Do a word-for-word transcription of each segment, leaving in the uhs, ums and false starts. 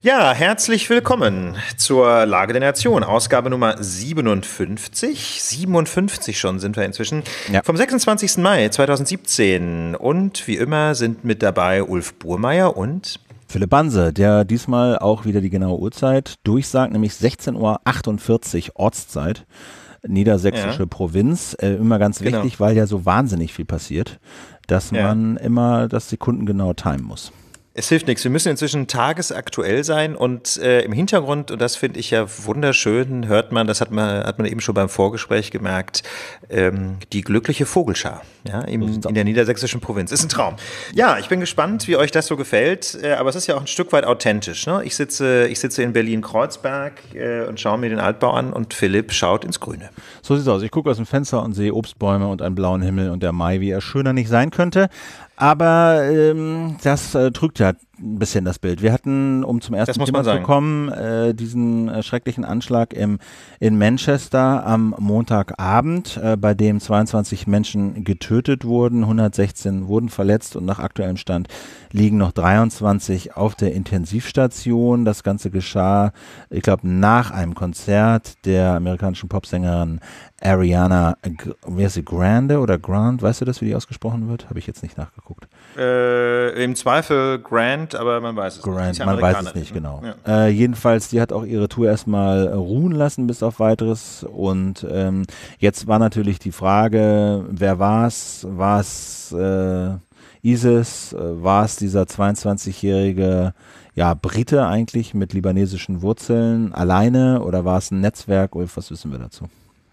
Ja, herzlich willkommen zur Lage der Nation, Ausgabe Nummer siebenundfünfzig. siebenundfünfzig schon sind wir inzwischen. Ja. Vom sechsundzwanzigsten Mai zweitausendsiebzehn. Und wie immer sind mit dabei Ulf Burmeier und Philipp Banse, der diesmal auch wieder die genaue Uhrzeit durchsagt, nämlich sechzehn Uhr achtundvierzig Ortszeit, niedersächsische ja. Provinz. Äh, immer ganz genau. wichtig, weil ja so wahnsinnig viel passiert, dass ja. man immer das sekundengenau timen muss. Es hilft nichts. Wir müssen inzwischen tagesaktuell sein und äh, im Hintergrund, und das finde ich ja wunderschön, hört man, das hat man, hat man eben schon beim Vorgespräch gemerkt, ähm, die glückliche Vogelschar ja, im, in der niedersächsischen Provinz. Ist ein Traum. Ja, ich bin gespannt, wie euch das so gefällt, äh, aber es ist ja auch ein Stück weit authentisch. Ne? Ich sitze, ich sitze in Berlin-Kreuzberg äh, und schaue mir den Altbau an und Philipp schaut ins Grüne. So sieht es aus. Ich gucke aus dem Fenster und sehe Obstbäume und einen blauen Himmel und der Mai, wie er schöner nicht sein könnte. Aber ähm, das äh, trügt ja ein bisschen das Bild. Wir hatten, um zum ersten Thema zu kommen, äh, diesen äh, schrecklichen Anschlag im, in Manchester am Montagabend, äh, bei dem zweiundzwanzig Menschen getötet wurden, hundertsechzehn wurden verletzt und nach aktuellem Stand liegen noch dreiundzwanzig auf der Intensivstation. Das Ganze geschah, ich glaube, nach einem Konzert der amerikanischen Popsängerin Ariana, wie heißt sie, Grande oder Grant? Weißt du das, wie die ausgesprochen wird? Habe ich jetzt nicht nachgeguckt. Äh, im Zweifel Grant, aber man weiß es Grant, nicht. Ja man weiß es nicht, genau. Ja. Äh, jedenfalls, die hat auch ihre Tour erstmal ruhen lassen bis auf Weiteres und ähm, jetzt war natürlich die Frage, wer war es? War es äh, ISIS? War es dieser zweiundzwanzigjährige ja, Brite eigentlich mit libanesischen Wurzeln alleine oder war es ein Netzwerk? Ulf, was wissen wir dazu?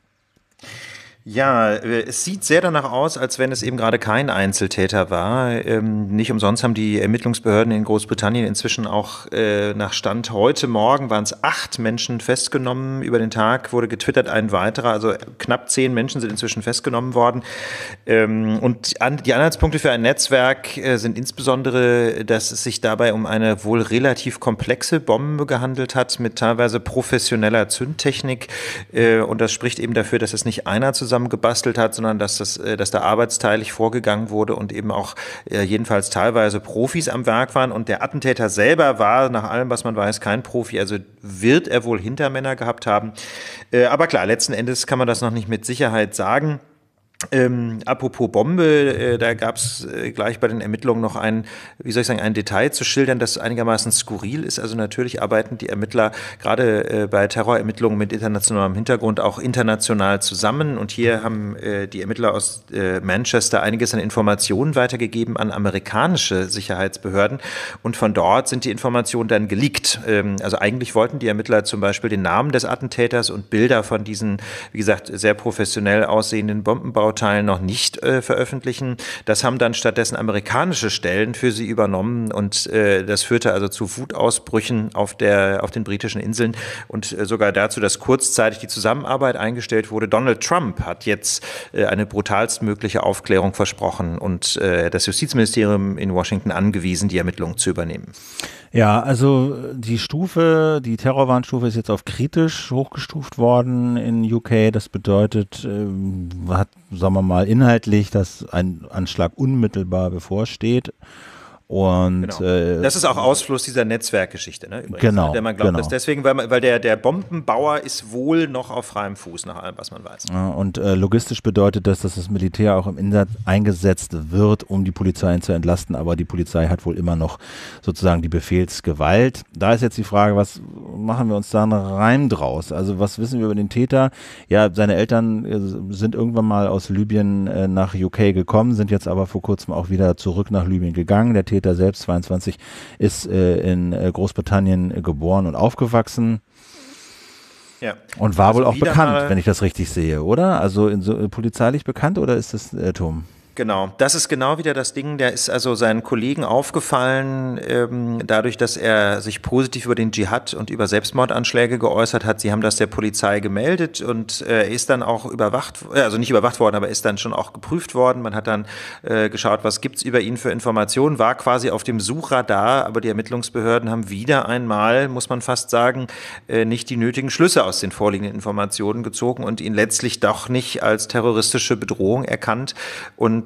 Ja, es sieht sehr danach aus, als wenn es eben gerade kein Einzeltäter war. Ähm, nicht umsonst haben die Ermittlungsbehörden in Großbritannien inzwischen auch äh, nach Stand heute Morgen waren es acht Menschen festgenommen. Über den Tag wurde getwittert ein weiterer, also knapp zehn Menschen sind inzwischen festgenommen worden. Ähm, und an, die Anhaltspunkte für ein Netzwerk äh, sind insbesondere, dass es sich dabei um eine wohl relativ komplexe Bombe gehandelt hat mit teilweise professioneller Zündtechnik. Äh, und das spricht eben dafür, dass es nicht einer zusammen gebastelt hat, sondern dass, das, dass da arbeitsteilig vorgegangen wurde und eben auch äh, jedenfalls teilweise Profis am Werk waren. Und der Attentäter selber war, nach allem, was man weiß, kein Profi, also wird er wohl Hintermänner gehabt haben. Äh, aber klar, letzten Endes kann man das noch nicht mit Sicherheit sagen. Ähm, apropos Bombe, äh, da gab es äh, gleich bei den Ermittlungen noch ein, wie soll ich sagen, ein Detail zu schildern, das einigermaßen skurril ist. Also natürlich arbeiten die Ermittler gerade äh, bei Terrorermittlungen mit internationalem Hintergrund auch international zusammen. Und hier haben äh, die Ermittler aus äh, Manchester einiges an Informationen weitergegeben an amerikanische Sicherheitsbehörden. Und von dort sind die Informationen dann geleakt. Ähm, also eigentlich wollten die Ermittler zum Beispiel den Namen des Attentäters und Bilder von diesen, wie gesagt, sehr professionell aussehenden Bombenbauteilen noch nicht äh, veröffentlichen. Das haben dann stattdessen amerikanische Stellen für sie übernommen und äh, das führte also zu Wutausbrüchen auf, der, auf den britischen Inseln und äh, sogar dazu, dass kurzzeitig die Zusammenarbeit eingestellt wurde. Donald Trump hat jetzt äh, eine brutalstmögliche Aufklärung versprochen und äh, das Justizministerium in Washington angewiesen, die Ermittlungen zu übernehmen. Ja, also die Stufe, die Terrorwarnstufe ist jetzt auf kritisch hochgestuft worden in U K. Das bedeutet, äh, hat, sagen wir mal, inhaltlich, dass ein Anschlag unmittelbar bevorsteht. Und, genau. äh, das ist auch Ausfluss dieser Netzwerkgeschichte, ne? Übrigens, genau, ne? Der man glaubt, genau. dass deswegen, weil, weil der, der Bombenbauer ist wohl noch auf freiem Fuß, nach allem, was man weiß. Ja, und äh, logistisch bedeutet das, dass das Militär auch im Einsatz eingesetzt wird, um die Polizei zu entlasten, aber die Polizei hat wohl immer noch sozusagen die Befehlsgewalt. Da ist jetzt die Frage, was machen wir uns da einen Reim draus? Also was wissen wir über den Täter? Ja, seine Eltern äh, sind irgendwann mal aus Libyen äh, nach U K gekommen, sind jetzt aber vor kurzem auch wieder zurück nach Libyen gegangen. Der Täter selbst, zweiundzwanzig, ist äh, in äh, Großbritannien äh, geboren und aufgewachsen. Ja. Und war also wohl auch bekannt, wenn ich das richtig sehe, oder? Also in so, äh, polizeilich bekannt oder ist das äh, Tom? Genau, das ist genau wieder das Ding, der ist also seinen Kollegen aufgefallen, ähm, dadurch, dass er sich positiv über den Dschihad und über Selbstmordanschläge geäußert hat. Sie haben das der Polizei gemeldet und äh, er ist dann auch überwacht, also nicht überwacht worden, aber ist dann schon auch geprüft worden. Man hat dann äh, geschaut, was gibt's über ihn für Informationen, war quasi auf dem Suchradar, aber die Ermittlungsbehörden haben wieder einmal, muss man fast sagen, äh, nicht die nötigen Schlüsse aus den vorliegenden Informationen gezogen und ihn letztlich doch nicht als terroristische Bedrohung erkannt. Und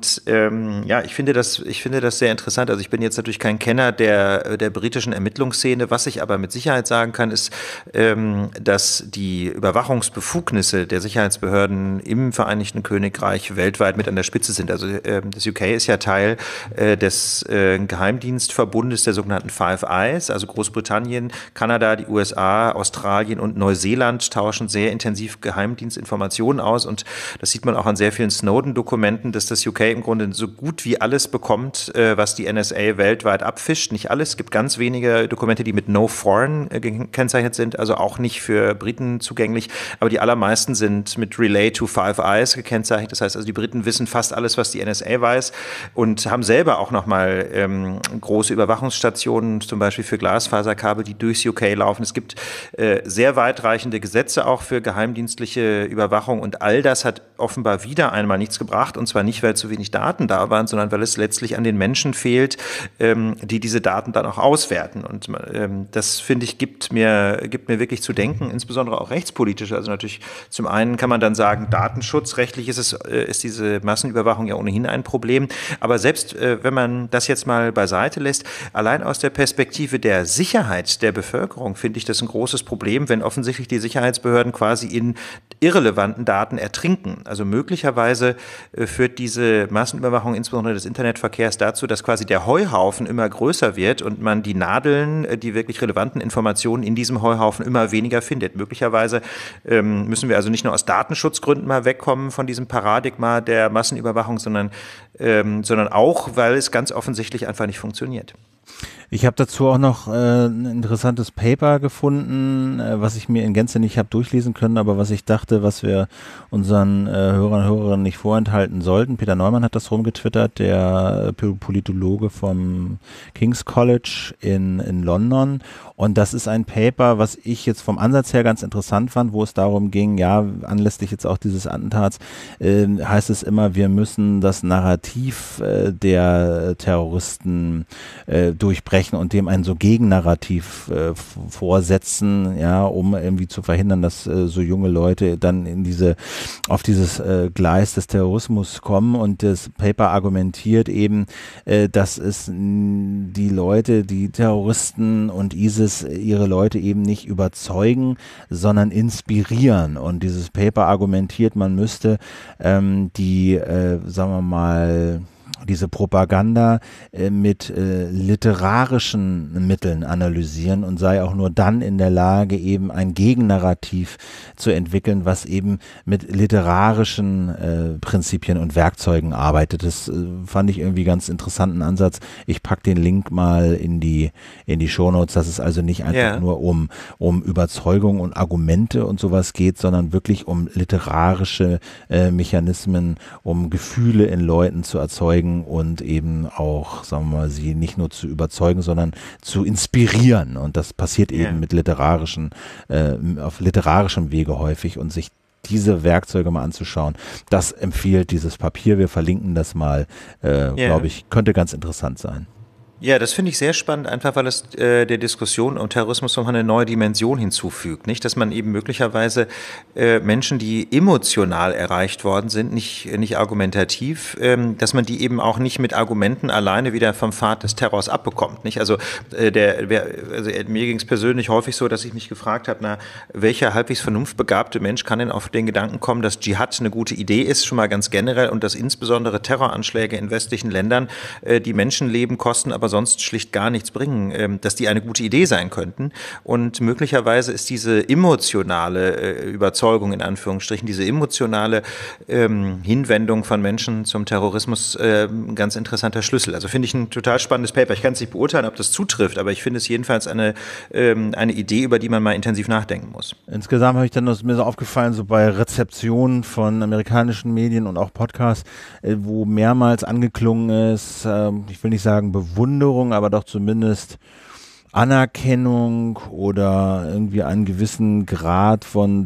Und ähm, ja, ich finde das, ich finde das sehr interessant. Also ich bin jetzt natürlich kein Kenner der, der britischen Ermittlungsszene. Was ich aber mit Sicherheit sagen kann, ist, ähm, dass die Überwachungsbefugnisse der Sicherheitsbehörden im Vereinigten Königreich weltweit mit an der Spitze sind. Also ähm, das U K ist ja Teil äh, des äh, Geheimdienstverbundes der sogenannten Five Eyes. Also Großbritannien, Kanada, die U S A, Australien und Neuseeland tauschen sehr intensiv Geheimdienstinformationen aus. Und das sieht man auch an sehr vielen Snowden-Dokumenten, dass das U K im Grunde so gut wie alles bekommt, äh, was die N S A weltweit abfischt. Nicht alles. Es gibt ganz wenige Dokumente, die mit No Foreign äh, gekennzeichnet sind, also auch nicht für Briten zugänglich. Aber die allermeisten sind mit Relay to Five Eyes gekennzeichnet. Das heißt also, die Briten wissen fast alles, was die N S A weiß und haben selber auch nochmal ähm, große Überwachungsstationen, zum Beispiel für Glasfaserkabel, die durchs U K laufen. Es gibt äh, sehr weitreichende Gesetze auch für geheimdienstliche Überwachung und all das hat offenbar wieder einmal nichts gebracht, und zwar nicht, weil zu wenig Daten da waren, sondern weil es letztlich an den Menschen fehlt, ähm, die diese Daten dann auch auswerten. Und ähm, das, finde ich, gibt mir, gibt mir wirklich zu denken, insbesondere auch rechtspolitisch. Also natürlich, zum einen kann man dann sagen, datenschutzrechtlich ist es, äh, ist diese Massenüberwachung ja ohnehin ein Problem. Aber selbst äh, wenn man das jetzt mal beiseite lässt, allein aus der Perspektive der Sicherheit der Bevölkerung finde ich das ein großes Problem, wenn offensichtlich die Sicherheitsbehörden quasi in irrelevanten Daten ertrinken. Also möglicherweise äh, führt diese Massenüberwachung, insbesondere des Internetverkehrs, dazu, dass quasi der Heuhaufen immer größer wird und man die Nadeln, äh, die wirklich relevanten Informationen in diesem Heuhaufen immer weniger findet. Möglicherweise ähm, müssen wir also nicht nur aus Datenschutzgründen mal wegkommen von diesem Paradigma der Massenüberwachung, sondern, ähm, sondern auch, weil es ganz offensichtlich einfach nicht funktioniert. Ich habe dazu auch noch äh, ein interessantes Paper gefunden, äh, was ich mir in Gänze nicht habe durchlesen können, aber was ich dachte, was wir unseren äh, Hörern und Hörerinnen nicht vorenthalten sollten. Peter Neumann hat das rumgetwittert, der äh, Politologe vom King's College in, in London. Und das ist ein Paper, was ich jetzt vom Ansatz her ganz interessant fand, wo es darum ging, ja, anlässlich jetzt auch dieses Attentats, äh, heißt es immer, wir müssen das Narrativ äh, der Terroristen äh, durchbrechen und dem ein so Gegennarrativ äh, vorsetzen, ja, um irgendwie zu verhindern, dass äh, so junge Leute dann in diese, auf dieses äh, Gleis des Terrorismus kommen. Und das Paper argumentiert eben, äh, dass es mh, die Leute, die Terroristen und ISIS ihre Leute eben nicht überzeugen, sondern inspirieren. Und dieses Paper argumentiert, man müsste ähm, die, äh, sagen wir mal, diese Propaganda äh, mit äh, literarischen Mitteln analysieren und sei auch nur dann in der Lage, eben ein Gegennarrativ zu entwickeln, was eben mit literarischen äh, Prinzipien und Werkzeugen arbeitet. Das äh, fand ich irgendwie ganz interessanten Ansatz. Ich packe den Link mal in die in die Shownotes, dass es also nicht einfach yeah. nur um um Überzeugung und Argumente und sowas geht, sondern wirklich um literarische äh, Mechanismen, um Gefühle in Leuten zu erzeugen und eben auch, sagen wir mal, sie nicht nur zu überzeugen, sondern zu inspirieren. Und das passiert yeah. eben mit literarischen, äh, auf literarischem Wege häufig, und sich diese Werkzeuge mal anzuschauen, das empfiehlt dieses Papier. Wir verlinken das mal, äh, yeah. glaube ich, könnte ganz interessant sein. Ja, das finde ich sehr spannend, einfach weil es äh, der Diskussion um Terrorismus nochmal eine neue Dimension hinzufügt. Nicht, dass man eben möglicherweise äh, Menschen, die emotional erreicht worden sind, nicht, nicht argumentativ, ähm, dass man die eben auch nicht mit Argumenten alleine wieder vom Pfad des Terrors abbekommt. Nicht? Also, äh, der, wer, also mir ging es persönlich häufig so, dass ich mich gefragt habe, na, welcher halbwegs vernunftbegabte Mensch kann denn auf den Gedanken kommen, dass Dschihad eine gute Idee ist, schon mal ganz generell, und dass insbesondere Terroranschläge in westlichen Ländern äh, die Menschenleben kosten, aber sonst schlicht gar nichts bringen, dass die eine gute Idee sein könnten. Und möglicherweise ist diese emotionale Überzeugung, in Anführungsstrichen, diese emotionale ähm, Hinwendung von Menschen zum Terrorismus äh, ein ganz interessanter Schlüssel. Also finde ich ein total spannendes Paper. Ich kann es nicht beurteilen, ob das zutrifft, aber ich finde es jedenfalls eine, ähm, eine Idee, über die man mal intensiv nachdenken muss. Insgesamt habe ich dann, das ist mir so aufgefallen, so bei Rezeptionen von amerikanischen Medien und auch Podcasts, äh, wo mehrmals angeklungen ist, äh, ich will nicht sagen Bewunderung, aber doch zumindest Anerkennung oder irgendwie einen gewissen Grad von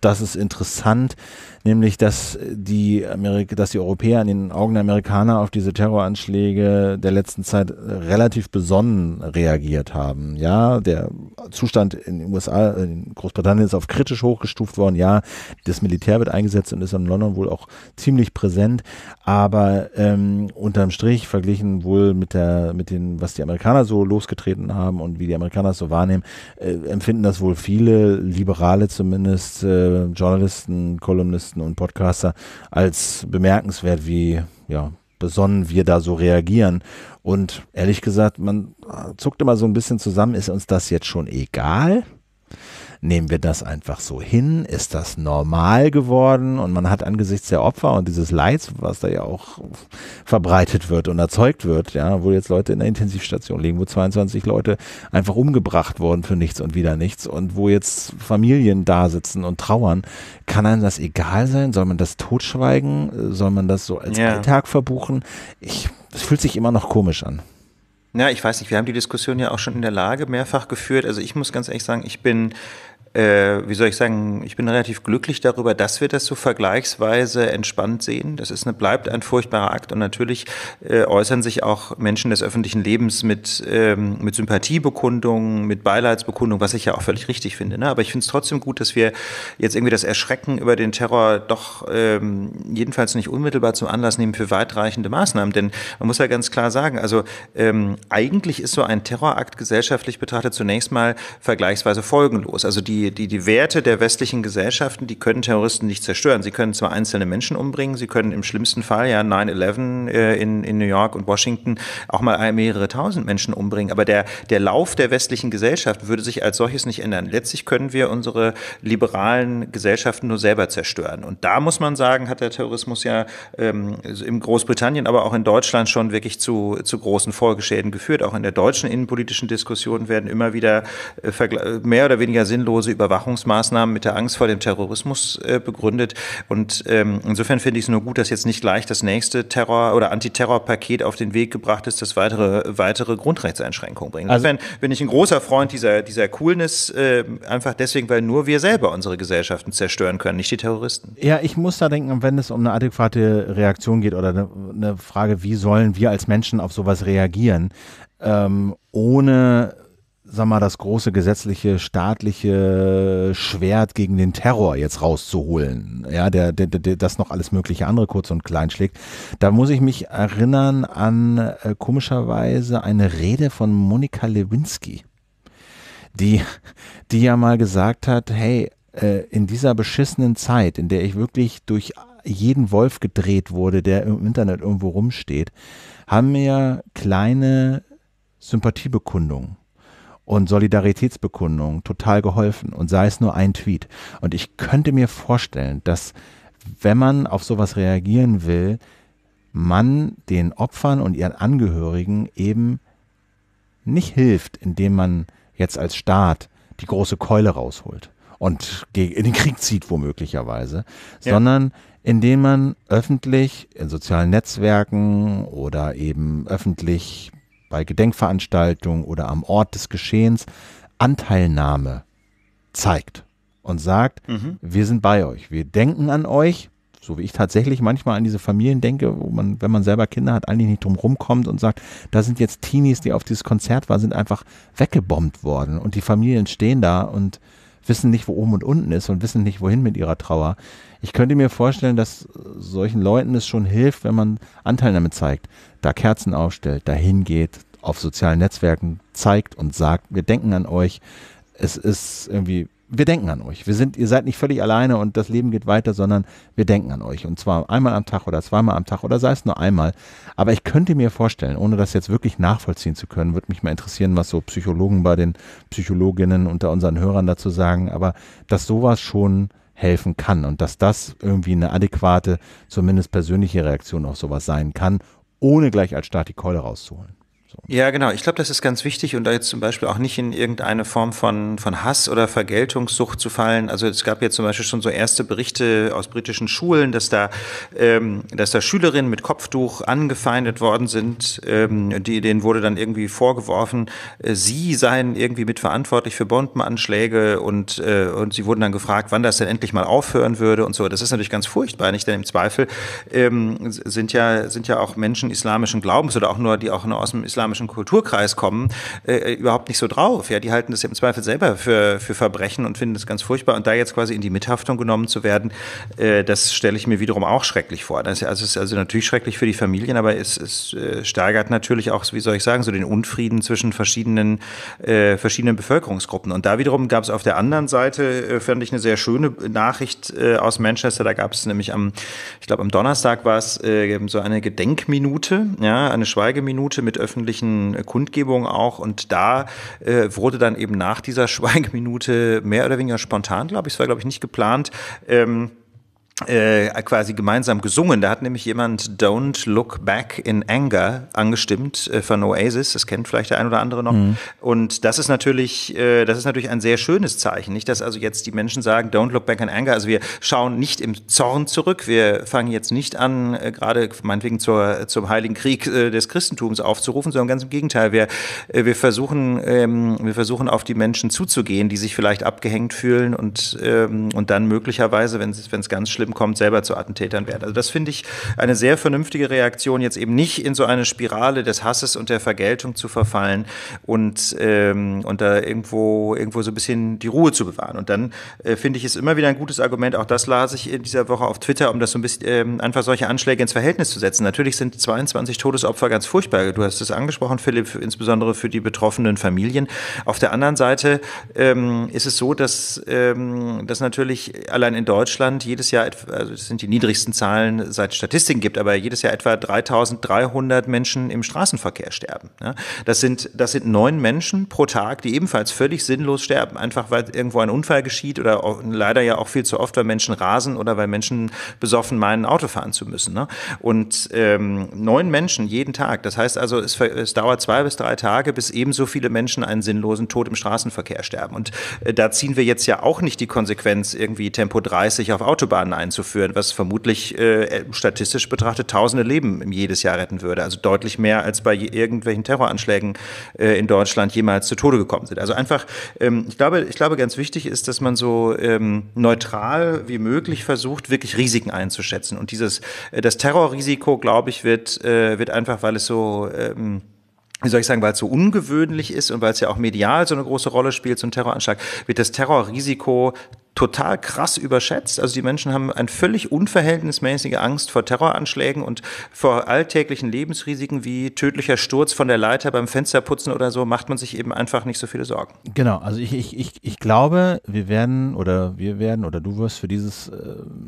das ist interessant, nämlich dass die, Amerik- dass die Europäer in den Augen der Amerikaner auf diese Terroranschläge der letzten Zeit relativ besonnen reagiert haben. Ja, der Zustand in den U S A, in Großbritannien ist auf kritisch hochgestuft worden. Ja, das Militär wird eingesetzt und ist in London wohl auch ziemlich präsent, aber ähm, unterm Strich verglichen wohl mit der, mit den, was die Amerikaner so losgetreten haben und wie die Amerikaner es so wahrnehmen, äh, empfinden das wohl viele Liberale zumindest, äh, Journalisten, Kolumnisten und Podcaster als bemerkenswert, wie ja, besonnen wir da so reagieren. Und ehrlich gesagt, man zuckt immer so ein bisschen zusammen, ist uns das jetzt schon egal? Nehmen wir das einfach so hin? Ist das normal geworden? Und man hat angesichts der Opfer und dieses Leids, was da ja auch verbreitet wird und erzeugt wird, ja, wo jetzt Leute in der Intensivstation liegen, wo zweiundzwanzig Leute einfach umgebracht wurden für nichts und wieder nichts und wo jetzt Familien da sitzen und trauern, kann einem das egal sein? Soll man das totschweigen? Soll man das so als ja. Alltag verbuchen? Ich, das fühlt sich immer noch komisch an. Ja, ich weiß nicht, wir haben die Diskussion ja auch schon in der Lage mehrfach geführt. Also ich muss ganz ehrlich sagen, ich bin Äh, wie soll ich sagen, ich bin relativ glücklich darüber, dass wir das so vergleichsweise entspannt sehen. Das ist eine, bleibt ein furchtbarer Akt und natürlich äh, äußern sich auch Menschen des öffentlichen Lebens mit, ähm, mit Sympathiebekundungen, mit Beileidsbekundungen, was ich ja auch völlig richtig finde. Ne? Aber ich finde es trotzdem gut, dass wir jetzt irgendwie das Erschrecken über den Terror doch ähm, jedenfalls nicht unmittelbar zum Anlass nehmen für weitreichende Maßnahmen. Denn man muss ja ganz klar sagen, also ähm, eigentlich ist so ein Terrorakt gesellschaftlich betrachtet zunächst mal vergleichsweise folgenlos. Also die Die, die Werte der westlichen Gesellschaften, die können Terroristen nicht zerstören. Sie können zwar einzelne Menschen umbringen, sie können im schlimmsten Fall, ja, nine eleven äh, in, in New York und Washington auch mal mehrere tausend Menschen umbringen, aber der, der Lauf der westlichen Gesellschaft würde sich als solches nicht ändern. Letztlich können wir unsere liberalen Gesellschaften nur selber zerstören. Und da muss man sagen, hat der Terrorismus ja ähm, in Großbritannien, aber auch in Deutschland schon wirklich zu, zu großen Folgeschäden geführt. Auch in der deutschen innenpolitischen Diskussion werden immer wieder äh, mehr oder weniger sinnlose Überwachungsmaßnahmen mit der Angst vor dem Terrorismus äh, begründet. Und ähm, insofern finde ich es nur gut, dass jetzt nicht gleich das nächste Terror- oder Antiterrorpaket auf den Weg gebracht ist, das weitere, weitere Grundrechtseinschränkungen bringt. Insofern also, bin ich ein großer Freund dieser, dieser Coolness, äh, einfach deswegen, weil nur wir selber unsere Gesellschaften zerstören können, nicht die Terroristen. Ja, ich muss da denken, wenn es um eine adäquate Reaktion geht oder eine, eine Frage, wie sollen wir als Menschen auf sowas reagieren, ähm, ohne sag mal, das große gesetzliche, staatliche Schwert gegen den Terror jetzt rauszuholen, ja, der, der, der das noch alles mögliche andere kurz und klein schlägt. Da muss ich mich erinnern an äh, komischerweise eine Rede von Monika Lewinsky, die, die ja mal gesagt hat, hey, äh, in dieser beschissenen Zeit, in der ich wirklich durch jeden Wolf gedreht wurde, der im Internet irgendwo rumsteht, haben mir kleine Sympathiebekundungen und Solidaritätsbekundungen total geholfen und sei es nur ein Tweet. Und ich könnte mir vorstellen, dass wenn man auf sowas reagieren will, man den Opfern und ihren Angehörigen eben nicht hilft, indem man jetzt als Staat die große Keule rausholt und in den Krieg zieht womöglicherweise, ja. sondern indem man öffentlich in sozialen Netzwerken oder eben öffentlich bei Gedenkveranstaltungen oder am Ort des Geschehens Anteilnahme zeigt und sagt, mhm. wir sind bei euch, wir denken an euch, so wie ich tatsächlich manchmal an diese Familien denke, wo man, wenn man selber Kinder hat, eigentlich nicht drum rumkommt und sagt, da sind jetzt Teenies, die auf dieses Konzert waren, sind einfach weggebombt worden und die Familien stehen da und wissen nicht, wo oben und unten ist und wissen nicht, wohin mit ihrer Trauer. Ich könnte mir vorstellen, dass solchen Leuten es schon hilft, wenn man Anteilnahme zeigt, da Kerzen aufstellt, dahin geht, auf sozialen Netzwerken zeigt und sagt, wir denken an euch. Es ist irgendwie, wir denken an euch. Wir sind, ihr seid nicht völlig alleine und das Leben geht weiter, sondern wir denken an euch. Und zwar einmal am Tag oder zweimal am Tag oder sei es nur einmal. Aber ich könnte mir vorstellen, ohne das jetzt wirklich nachvollziehen zu können, würde mich mal interessieren, was so Psychologen bei den Psychologinnen unter unseren Hörern dazu sagen, aber dass sowas schon helfen kann und dass das irgendwie eine adäquate, zumindest persönliche Reaktion auf sowas sein kann, ohne gleich als Staat die Keule rauszuholen. So. Ja, genau. Ich glaube, das ist ganz wichtig und da jetzt zum Beispiel auch nicht in irgendeine Form von, von Hass oder Vergeltungssucht zu fallen. Also es gab jetzt zum Beispiel schon so erste Berichte aus britischen Schulen, dass da, ähm, dass da Schülerinnen mit Kopftuch angefeindet worden sind. Ähm, die, denen wurde dann irgendwie vorgeworfen, äh, sie seien irgendwie mitverantwortlich für Bombenanschläge und, äh, und sie wurden dann gefragt, wann das denn endlich mal aufhören würde und so. Das ist natürlich ganz furchtbar, nicht? Denn im Zweifel ähm, sind ja, sind ja auch Menschen islamischen Glaubens oder auch nur, die auch nur aus dem islamischen Kulturkreis kommen, äh, überhaupt nicht so drauf. Ja, die halten das im Zweifel selber für, für Verbrechen und finden das ganz furchtbar. Und da jetzt quasi in die Mithaftung genommen zu werden, äh, das stelle ich mir wiederum auch schrecklich vor. Das ist, also, es ist also natürlich schrecklich für die Familien, aber es, es äh, steigert natürlich auch, wie soll ich sagen, so den Unfrieden zwischen verschiedenen, äh, verschiedenen Bevölkerungsgruppen. Und da wiederum gab es auf der anderen Seite, äh, fand ich eine sehr schöne Nachricht äh, aus Manchester. Da gab es nämlich am, ich glaube am Donnerstag war es äh, so eine Gedenkminute, ja, eine Schweigeminute mit öffentlichen Kundgebung auch und da äh, wurde dann eben nach dieser Schweigeminute mehr oder weniger spontan, glaube ich, es war glaube ich nicht geplant, ähm, Äh, quasi gemeinsam gesungen. Da hat nämlich jemand Don't Look Back in Anger angestimmt äh, von Oasis. Das kennt vielleicht der ein oder andere noch. Mhm. Und das ist natürlich, äh, das ist natürlich ein sehr schönes Zeichen. Nicht, dass also jetzt die Menschen sagen Don't Look Back in Anger. Also wir schauen nicht im Zorn zurück. Wir fangen jetzt nicht an, äh, gerade meinetwegen zur, zum Heiligen Krieg äh, des Christentums aufzurufen, sondern ganz im Gegenteil. Wir, äh, wir versuchen, ähm, wir versuchen auf die Menschen zuzugehen, die sich vielleicht abgehängt fühlen und, ähm, und dann möglicherweise, wenn es, wenn es ganz schlimm kommt, selber zu Attentätern werden. Also das finde ich eine sehr vernünftige Reaktion, jetzt eben nicht in so eine Spirale des Hasses und der Vergeltung zu verfallen und, ähm, und da irgendwo, irgendwo so ein bisschen die Ruhe zu bewahren. Und dann äh, finde ich es immer wieder ein gutes Argument, auch das las ich in dieser Woche auf Twitter, um das so ein bisschen ähm, einfach solche Anschläge ins Verhältnis zu setzen. Natürlich sind zweiundzwanzig Todesopfer ganz furchtbar. Du hast es angesprochen, Philipp, insbesondere für die betroffenen Familien. Auf der anderen Seite ähm, ist es so, dass, ähm, dass natürlich allein in Deutschland jedes Jahr, also das sind die niedrigsten Zahlen seit es Statistiken gibt, aber jedes Jahr etwa dreitausenddreihundert Menschen im Straßenverkehr sterben. Das sind, das sind neun Menschen pro Tag, die ebenfalls völlig sinnlos sterben, einfach weil irgendwo ein Unfall geschieht oder auch, leider ja auch viel zu oft, weil Menschen rasen oder weil Menschen besoffen meinen, Auto fahren zu müssen. Und ähm, neun Menschen jeden Tag, das heißt also, es, es dauert zwei bis drei Tage, bis ebenso viele Menschen einen sinnlosen Tod im Straßenverkehr sterben. Und äh, da ziehen wir jetzt ja auch nicht die Konsequenz, irgendwie Tempo dreißig auf Autobahnen einzuführen, was vermutlich äh, statistisch betrachtet tausende Leben jedes Jahr retten würde. Also deutlich mehr, als bei irgendwelchen Terroranschlägen äh, in Deutschland jemals zu Tode gekommen sind. Also einfach, ähm, ich glaube, ich glaube, ganz wichtig ist, dass man so ähm, neutral wie möglich versucht, wirklich Risiken einzuschätzen. Und dieses, äh, das Terrorrisiko, glaube ich, wird, äh, wird einfach, weil es so ähm, wie soll ich sagen, weil es so ungewöhnlich ist und weil es ja auch medial so eine große Rolle spielt, so ein Terroranschlag, wird das Terrorrisiko total krass überschätzt. Also die Menschen haben eine völlig unverhältnismäßige Angst vor Terroranschlägen und vor alltäglichen Lebensrisiken wie tödlicher Sturz von der Leiter beim Fensterputzen oder so, macht man sich eben einfach nicht so viele Sorgen. Genau, also ich, ich, ich, ich glaube, wir werden oder wir werden oder du wirst für dieses äh,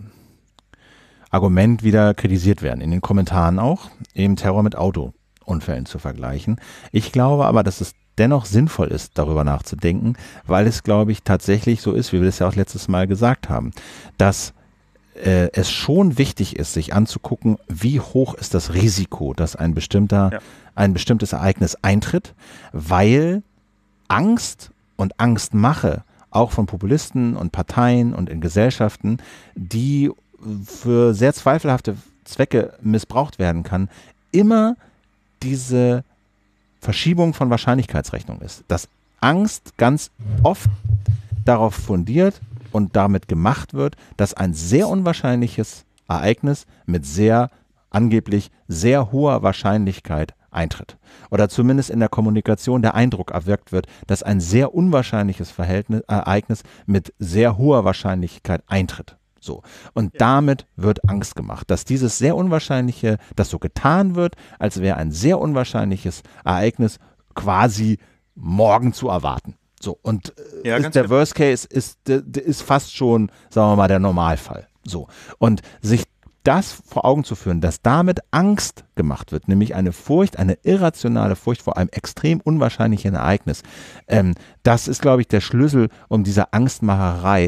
Argument wieder kritisiert werden, in den Kommentaren auch, eben Terror mit Autounfällen zu vergleichen. Ich glaube aber, dass es dennoch sinnvoll ist, darüber nachzudenken, weil es, glaube ich, tatsächlich so ist, wie wir das ja auch letztes Mal gesagt haben, dass äh, es schon wichtig ist, sich anzugucken, wie hoch ist das Risiko, dass ein bestimmter, ja. ein bestimmtes Ereignis eintritt, weil Angst und Angstmache auch von Populisten und Parteien und in Gesellschaften, die für sehr zweifelhafte Zwecke missbraucht werden kann, immer diese Verschiebung von Wahrscheinlichkeitsrechnung ist. Dass Angst ganz oft darauf fundiert und damit gemacht wird, dass ein sehr unwahrscheinliches Ereignis mit sehr, angeblich sehr hoher Wahrscheinlichkeit eintritt. Oder zumindest in der Kommunikation der Eindruck erwirkt wird, dass ein sehr unwahrscheinliches Verhältnis, Ereignis mit sehr hoher Wahrscheinlichkeit eintritt. So. Und ja. damit wird Angst gemacht, dass dieses sehr unwahrscheinliche, dass so getan wird, als wäre ein sehr unwahrscheinliches Ereignis quasi morgen zu erwarten. So. Und ja, ist der genau. Worst Case ist, ist fast schon, sagen wir mal, der Normalfall. So. Und sich das vor Augen zu führen, dass damit Angst gemacht wird, nämlich eine Furcht, eine irrationale Furcht vor einem extrem unwahrscheinlichen Ereignis, ähm, das ist, glaube ich, der Schlüssel, um dieser Angstmacherei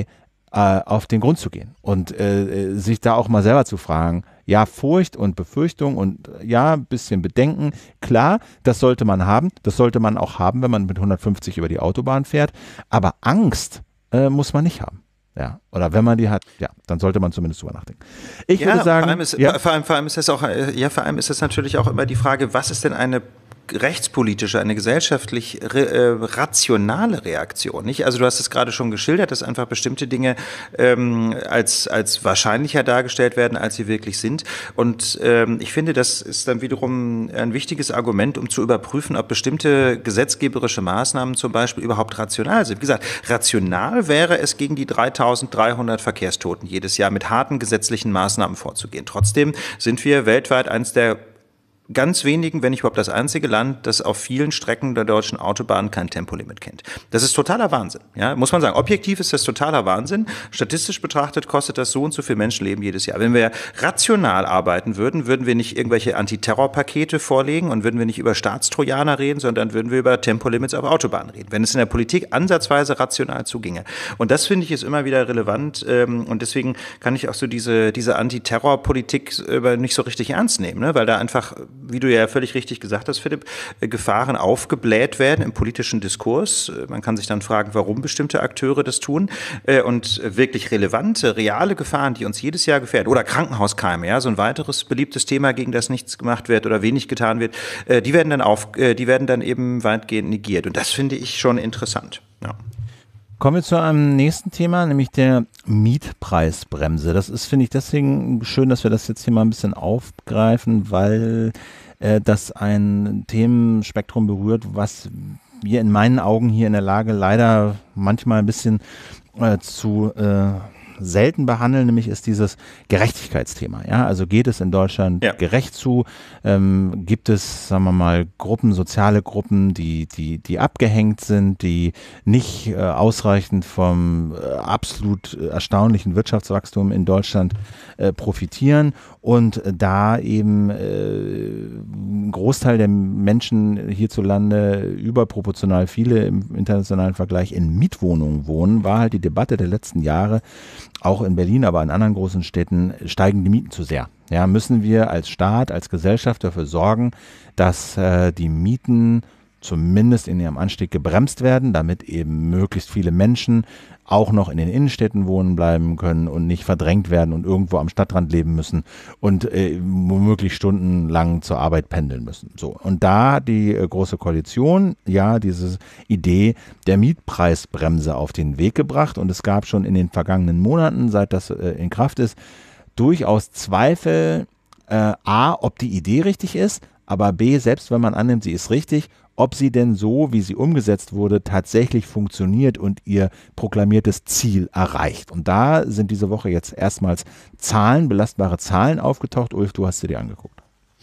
äh, auf den Grund zu gehen und äh, sich da auch mal selber zu fragen, ja, Furcht und Befürchtung und ja, ein bisschen Bedenken, klar, das sollte man haben, das sollte man auch haben, wenn man mit hundertfünfzig über die Autobahn fährt, aber Angst äh, muss man nicht haben. Ja, oder wenn man die hat, ja, dann sollte man zumindest drüber nachdenken. Ich ja, würde sagen, vor allem ist, ja. vor allem, vor allem ist das auch, ja, vor allem ist das natürlich auch immer die Frage, was ist denn eine rechtspolitische, eine gesellschaftlich re, äh, rationale Reaktion, nicht? Also du hast es gerade schon geschildert, dass einfach bestimmte Dinge ähm, als, als wahrscheinlicher dargestellt werden, als sie wirklich sind. Und ähm, ich finde, das ist dann wiederum ein wichtiges Argument, um zu überprüfen, ob bestimmte gesetzgeberische Maßnahmen zum Beispiel überhaupt rational sind. Wie gesagt, rational wäre es, gegen die dreitausenddreihundert Verkehrstoten jedes Jahr mit harten gesetzlichen Maßnahmen vorzugehen. Trotzdem sind wir weltweit eines der ganz wenigen, wenn nicht überhaupt das einzige Land, das auf vielen Strecken der deutschen Autobahn kein Tempolimit kennt. Das ist totaler Wahnsinn. Ja, muss man sagen. Objektiv ist das totaler Wahnsinn. Statistisch betrachtet kostet das so und so viel Menschenleben jedes Jahr. Wenn wir rational arbeiten würden, würden wir nicht irgendwelche Antiterrorpakete vorlegen und würden wir nicht über Staatstrojaner reden, sondern würden wir über Tempolimits auf Autobahnen reden. Wenn es in der Politik ansatzweise rational zuginge. Und das finde ich ist immer wieder relevant. Und deswegen kann ich auch so diese, diese Antiterrorpolitik nicht so richtig ernst nehmen, ne? Weil da einfach, wie du ja völlig richtig gesagt hast, Philipp, Gefahren aufgebläht werden im politischen Diskurs. Man kann sich dann fragen, warum bestimmte Akteure das tun. Und wirklich relevante, reale Gefahren, die uns jedes Jahr gefährden, oder Krankenhauskeime, ja, so ein weiteres beliebtes Thema, gegen das nichts gemacht wird oder wenig getan wird, die werden dann auf, die werden dann eben weitgehend negiert. Und das finde ich schon interessant. Ja. Kommen wir zu einem nächsten Thema, nämlich der Mietpreisbremse. Das ist, finde ich, deswegen schön, dass wir das jetzt hier mal ein bisschen aufgreifen, weil äh, das ein Themenspektrum berührt, was wir in meinen Augen hier in der Lage leider manchmal ein bisschen äh, zu äh, selten behandeln, nämlich ist dieses Gerechtigkeitsthema. Ja, also geht es in Deutschland ja. gerecht zu? Ähm, gibt es, sagen wir mal, Gruppen, soziale Gruppen, die, die, die abgehängt sind, die nicht äh, ausreichend vom äh, absolut erstaunlichen Wirtschaftswachstum in Deutschland äh, profitieren und äh, da eben äh, ein Großteil der Menschen hierzulande, überproportional viele im internationalen Vergleich, in Mietwohnungen wohnen, war halt die Debatte der letzten Jahre, auch in Berlin, aber in anderen großen Städten, steigen die Mieten zu sehr. Ja, müssen wir als Staat, als Gesellschaft dafür sorgen, dass äh, die Mieten zumindest in ihrem Anstieg gebremst werden, damit eben möglichst viele Menschen auch noch in den Innenstädten wohnen bleiben können und nicht verdrängt werden und irgendwo am Stadtrand leben müssen und äh, womöglich stundenlang zur Arbeit pendeln müssen. So. Und da hat die äh, Große Koalition ja diese Idee der Mietpreisbremse auf den Weg gebracht und es gab schon in den vergangenen Monaten, seit das äh, in Kraft ist, durchaus Zweifel, äh, a, ob die Idee richtig ist, aber b, selbst wenn man annimmt, sie ist richtig, ob sie denn so, wie sie umgesetzt wurde, tatsächlich funktioniert und ihr proklamiertes Ziel erreicht. Und da sind diese Woche jetzt erstmals Zahlen, belastbare Zahlen aufgetaucht. Ulf, du hast sie dir angeguckt.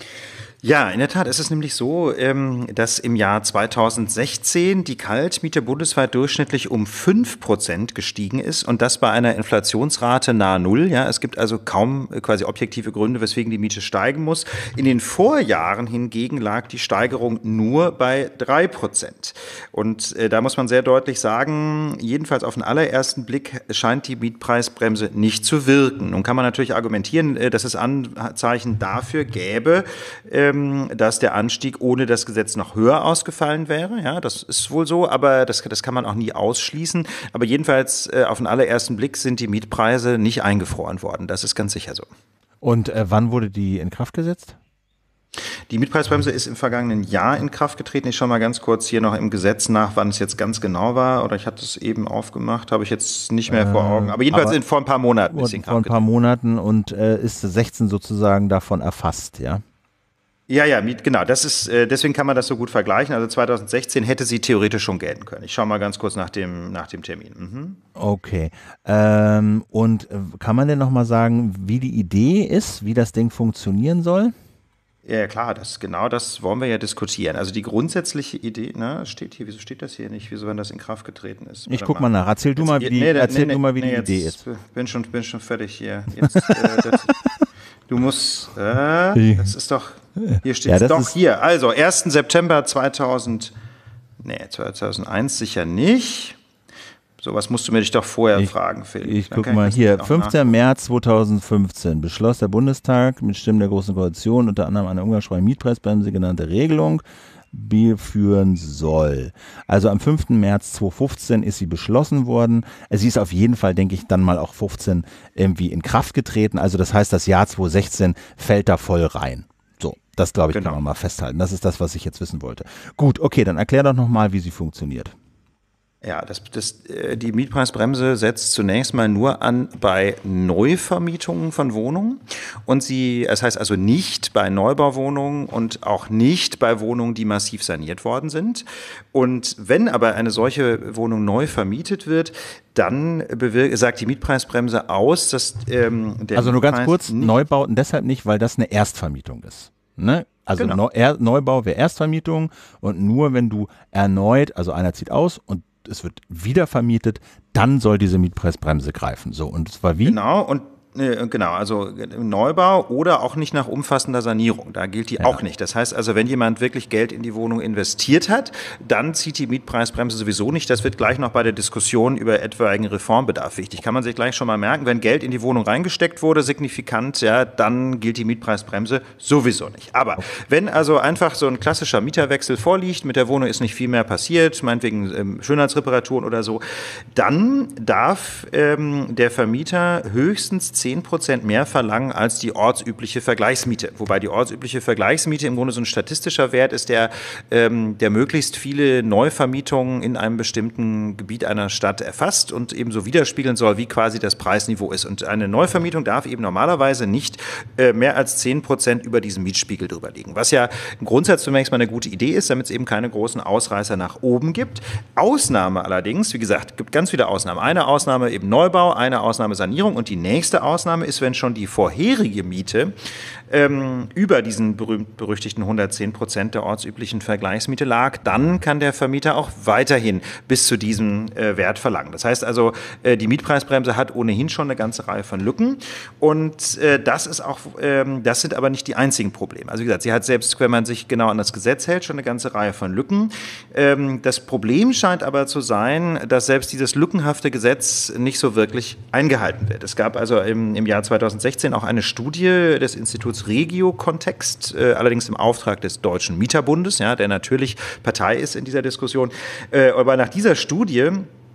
Ja, in der Tat ist es nämlich so, dass im Jahr zweitausendsechzehn die Kaltmiete bundesweit durchschnittlich um fünf Prozent gestiegen ist und das bei einer Inflationsrate nahe Null. Ja, es gibt also kaum quasi objektive Gründe, weswegen die Miete steigen muss. In den Vorjahren hingegen lag die Steigerung nur bei drei Prozent. Und da muss man sehr deutlich sagen, jedenfalls auf den allerersten Blick scheint die Mietpreisbremse nicht zu wirken. Nun kann man natürlich argumentieren, dass es Anzeichen dafür gäbe, dass der Anstieg ohne das Gesetz noch höher ausgefallen wäre. Ja, das ist wohl so, aber das, das kann man auch nie ausschließen. Aber jedenfalls äh, auf den allerersten Blick sind die Mietpreise nicht eingefroren worden. Das ist ganz sicher so. Und äh, wann wurde die in Kraft gesetzt? Die Mietpreisbremse ist im vergangenen Jahr in Kraft getreten. Ich schaue mal ganz kurz hier noch im Gesetz nach, wann es jetzt ganz genau war. Oder ich hatte es eben aufgemacht, habe ich jetzt nicht mehr äh, vor Augen. Aber jedenfalls aber in, vor ein paar Monaten ist sie in Kraft getreten. Vor ein paar Monaten und äh, ist sechzehn sozusagen davon erfasst, ja? Ja, ja, genau. Das ist, deswegen kann man das so gut vergleichen. Also zweitausendsechzehn hätte sie theoretisch schon gelten können. Ich schaue mal ganz kurz nach dem, nach dem Termin. Mhm. Okay. Ähm, und kann man denn nochmal sagen, wie die Idee ist, wie das Ding funktionieren soll? Ja, klar, das, genau das wollen wir ja diskutieren. Also die grundsätzliche Idee, ne, steht hier, wieso steht das hier nicht, wieso, wenn das in Kraft getreten ist? Ich guck mal nach. Erzähl du mal, wie die, nee, erzähl nee, du mal, wie nee, die Idee ist. Bin schon, bin schon fertig hier. Jetzt, äh, das, du musst, äh, das ist doch, hier steht es ja, doch hier. Also, ersten September zweitausend, nee, zweitausendeins sicher nicht. Sowas musst du mir dich doch vorher ich, fragen, Phil. Ich gucke mal hier. fünfter März zweitausendfünfzehn beschloss der Bundestag mit Stimmen der Großen Koalition unter anderem eine umgangssprachliche Mietpreisbremse genannte Regelung führen soll. Also am fünften März zweitausendfünfzehn ist sie beschlossen worden. Sie ist auf jeden Fall, denke ich, dann mal auch fünfzehn irgendwie in Kraft getreten. Also das heißt, das Jahr zweitausendsechzehn fällt da voll rein. So, das glaube ich, genau. Kann man mal festhalten. Das ist das, was ich jetzt wissen wollte. Gut, okay, dann erklär doch nochmal, wie sie funktioniert. Ja, das, das, die Mietpreisbremse setzt zunächst mal nur an bei Neuvermietungen von Wohnungen und sie, das heißt also nicht bei Neubauwohnungen und auch nicht bei Wohnungen, die massiv saniert worden sind. Und wenn aber eine solche Wohnung neu vermietet wird, dann bewirkt, sagt die Mietpreisbremse aus, dass ähm, der Also nur ganz kurz, Neubauten deshalb nicht, weil das eine Erstvermietung ist. Ne? Also genau. Neu, er, Neubau wäre Erstvermietung und nur wenn du erneut, also einer zieht aus und es wird wieder vermietet, dann soll diese Mietpreisbremse greifen. So, und zwar wie? Genau, und Genau, also Neubau oder auch nicht nach umfassender Sanierung. Da gilt die ja. auch nicht. Das heißt also, wenn jemand wirklich Geld in die Wohnung investiert hat, dann zieht die Mietpreisbremse sowieso nicht. Das wird gleich noch bei der Diskussion über etwaigen Reformbedarf wichtig. Kann man sich gleich schon mal merken, wenn Geld in die Wohnung reingesteckt wurde, signifikant, ja, dann gilt die Mietpreisbremse sowieso nicht. Aber okay. wenn also einfach so ein klassischer Mieterwechsel vorliegt, mit der Wohnung ist nicht viel mehr passiert, meinetwegen ähm, Schönheitsreparaturen oder so, dann darf ähm, der Vermieter höchstens zehn Prozent mehr verlangen als die ortsübliche Vergleichsmiete. Wobei die ortsübliche Vergleichsmiete im Grunde so ein statistischer Wert ist, der, ähm, der möglichst viele Neuvermietungen in einem bestimmten Gebiet einer Stadt erfasst und eben so widerspiegeln soll, wie quasi das Preisniveau ist. Und eine Neuvermietung darf eben normalerweise nicht äh, mehr als zehn Prozent über diesem Mietspiegel drüber liegen. Was ja im Grundsatz zunächst mal eine gute Idee ist, damit es eben keine großen Ausreißer nach oben gibt. Ausnahme allerdings, wie gesagt, gibt ganz viele Ausnahmen. Eine Ausnahme eben Neubau, eine Ausnahme Sanierung und die nächste Ausnahme Ausnahme ist, wenn schon die vorherige Miete ähm, über diesen berühmt-berüchtigten hundertzehn Prozent der ortsüblichen Vergleichsmiete lag, dann kann der Vermieter auch weiterhin bis zu diesem äh, Wert verlangen. Das heißt also, äh, die Mietpreisbremse hat ohnehin schon eine ganze Reihe von Lücken und äh, das ist auch, ähm, das sind aber nicht die einzigen Probleme. Also wie gesagt, sie hat selbst, wenn man sich genau an das Gesetz hält, schon eine ganze Reihe von Lücken. Ähm, das Problem scheint aber zu sein, dass selbst dieses lückenhafte Gesetz nicht so wirklich eingehalten wird. Es gab also im im Jahr zweitausendsechzehn auch eine Studie des Instituts Regio-Kontext, äh, allerdings im Auftrag des Deutschen Mieterbundes, ja, der natürlich Partei ist in dieser Diskussion. Äh, aber nach dieser Studie,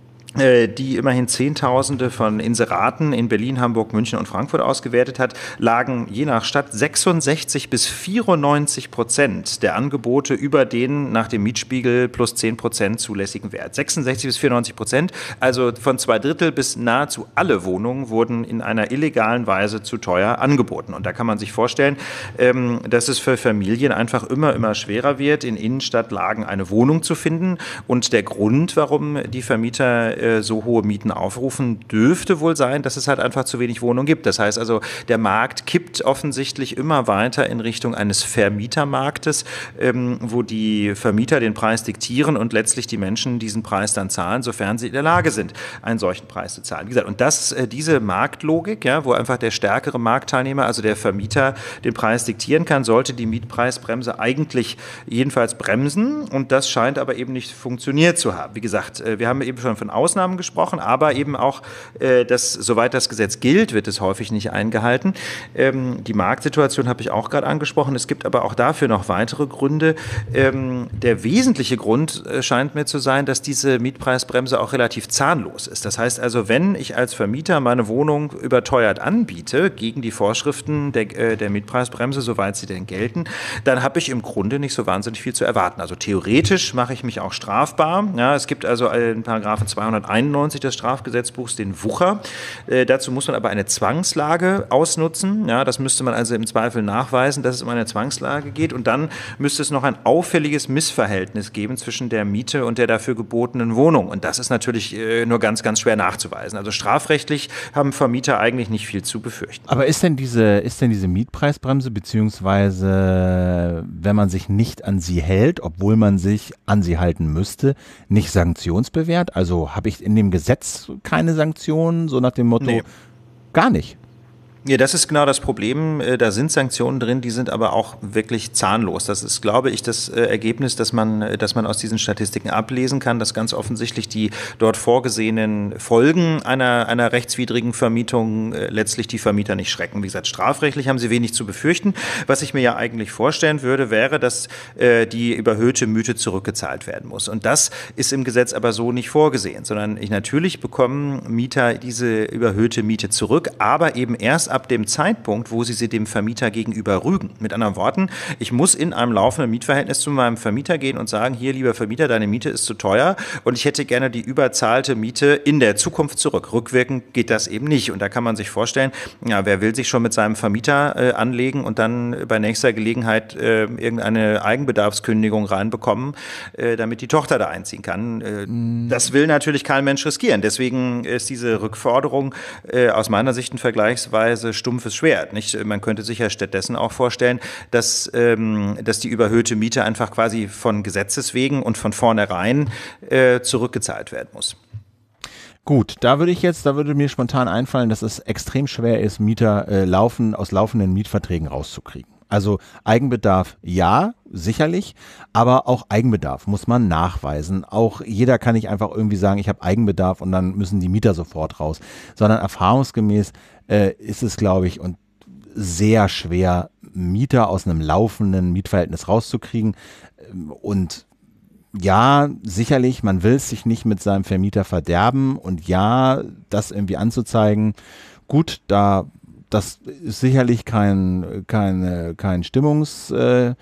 die immerhin Zehntausende von Inseraten in Berlin, Hamburg, München und Frankfurt ausgewertet hat, lagen je nach Stadt sechsundsechzig bis vierundneunzig Prozent der Angebote über den nach dem Mietspiegel plus zehn Prozent zulässigen Wert. sechsundsechzig bis vierundneunzig Prozent, also von zwei Drittel bis nahezu alle Wohnungen wurden in einer illegalen Weise zu teuer angeboten. Und da kann man sich vorstellen, dass es für Familien einfach immer, immer schwerer wird, in Innenstadtlagen eine Wohnung zu finden. Und der Grund, warum die Vermieter so hohe Mieten aufrufen, dürfte wohl sein, dass es halt einfach zu wenig Wohnungen gibt. Das heißt also, der Markt kippt offensichtlich immer weiter in Richtung eines Vermietermarktes, ähm, wo die Vermieter den Preis diktieren und letztlich die Menschen diesen Preis dann zahlen, sofern sie in der Lage sind, einen solchen Preis zu zahlen. Wie gesagt, und das, äh, diese Marktlogik, ja, wo einfach der stärkere Marktteilnehmer, also der Vermieter, den Preis diktieren kann, sollte die Mietpreisbremse eigentlich jedenfalls bremsen. Und das scheint aber eben nicht funktioniert zu haben. Wie gesagt, äh, wir haben eben schon von Ausnahmen gesprochen, aber eben auch, äh, dass soweit das Gesetz gilt, wird es häufig nicht eingehalten. Ähm, die Marktsituation habe ich auch gerade angesprochen. Es gibt aber auch dafür noch weitere Gründe. Ähm, der wesentliche Grund äh, scheint mir zu sein, dass diese Mietpreisbremse auch relativ zahnlos ist. Das heißt also, wenn ich als Vermieter meine Wohnung überteuert anbiete, gegen die Vorschriften der, äh, der Mietpreisbremse, soweit sie denn gelten, dann habe ich im Grunde nicht so wahnsinnig viel zu erwarten. Also theoretisch mache ich mich auch strafbar. Ja, es gibt also in Paragraphen zweihunderteinundneunzig des Strafgesetzbuchs den Wucher. Äh, dazu muss man aber eine Zwangslage ausnutzen. Ja, das müsste man also im Zweifel nachweisen, dass es um eine Zwangslage geht. Und dann müsste es noch ein auffälliges Missverhältnis geben zwischen der Miete und der dafür gebotenen Wohnung. Und das ist natürlich äh, nur ganz, ganz schwer nachzuweisen. Also strafrechtlich haben Vermieter eigentlich nicht viel zu befürchten. Aber ist denn diese, ist denn diese Mietpreisbremse, beziehungsweise wenn man sich nicht an sie hält, obwohl man sich an sie halten müsste, nicht sanktionsbewehrt? Also habe ich in dem Gesetz keine Sanktionen, so nach dem Motto, nee. Gar nicht? Ja, das ist genau das Problem. Da sind Sanktionen drin, die sind aber auch wirklich zahnlos. Das ist, glaube ich, das Ergebnis, das man, das man aus diesen Statistiken ablesen kann, dass ganz offensichtlich die dort vorgesehenen Folgen einer, einer rechtswidrigen Vermietung letztlich die Vermieter nicht schrecken. Wie gesagt, strafrechtlich haben sie wenig zu befürchten. Was ich mir ja eigentlich vorstellen würde, wäre, dass äh, die überhöhte Miete zurückgezahlt werden muss. Und das ist im Gesetz aber so nicht vorgesehen, sondern ich, natürlich bekommen Mieter diese überhöhte Miete zurück, aber eben erst ab dem Zeitpunkt, wo sie sie dem Vermieter gegenüber rügen. Mit anderen Worten, ich muss in einem laufenden Mietverhältnis zu meinem Vermieter gehen und sagen, hier, lieber Vermieter, deine Miete ist zu teuer und ich hätte gerne die überzahlte Miete in der Zukunft zurück. Rückwirkend geht das eben nicht. Und da kann man sich vorstellen, ja, wer will sich schon mit seinem Vermieter äh, anlegen und dann bei nächster Gelegenheit äh, irgendeine Eigenbedarfskündigung reinbekommen, äh, damit die Tochter da einziehen kann. Äh, mm. Das will natürlich kein Mensch riskieren. Deswegen ist diese Rückforderung äh, aus meiner Sicht ein vergleichsweise stumpfes Schwert. Nicht? Man könnte sich ja stattdessen auch vorstellen, dass, ähm, dass die überhöhte Miete einfach quasi von Gesetzes wegen und von vornherein äh, zurückgezahlt werden muss. Gut, da würde ich jetzt, da würde mir spontan einfallen, dass es extrem schwer ist, Mieter äh, laufen, aus laufenden Mietverträgen rauszukriegen. Also Eigenbedarf, ja, sicherlich, aber auch Eigenbedarf muss man nachweisen. Auch jeder kann nicht einfach irgendwie sagen, ich habe Eigenbedarf und dann müssen die Mieter sofort raus, sondern erfahrungsgemäß äh, ist es, glaube ich, und sehr schwer, Mieter aus einem laufenden Mietverhältnis rauszukriegen. Und ja, sicherlich, man will es sich nicht mit seinem Vermieter verderben und ja, das irgendwie anzuzeigen, gut, da das ist sicherlich kein, kein, kein Stimmungsknaller,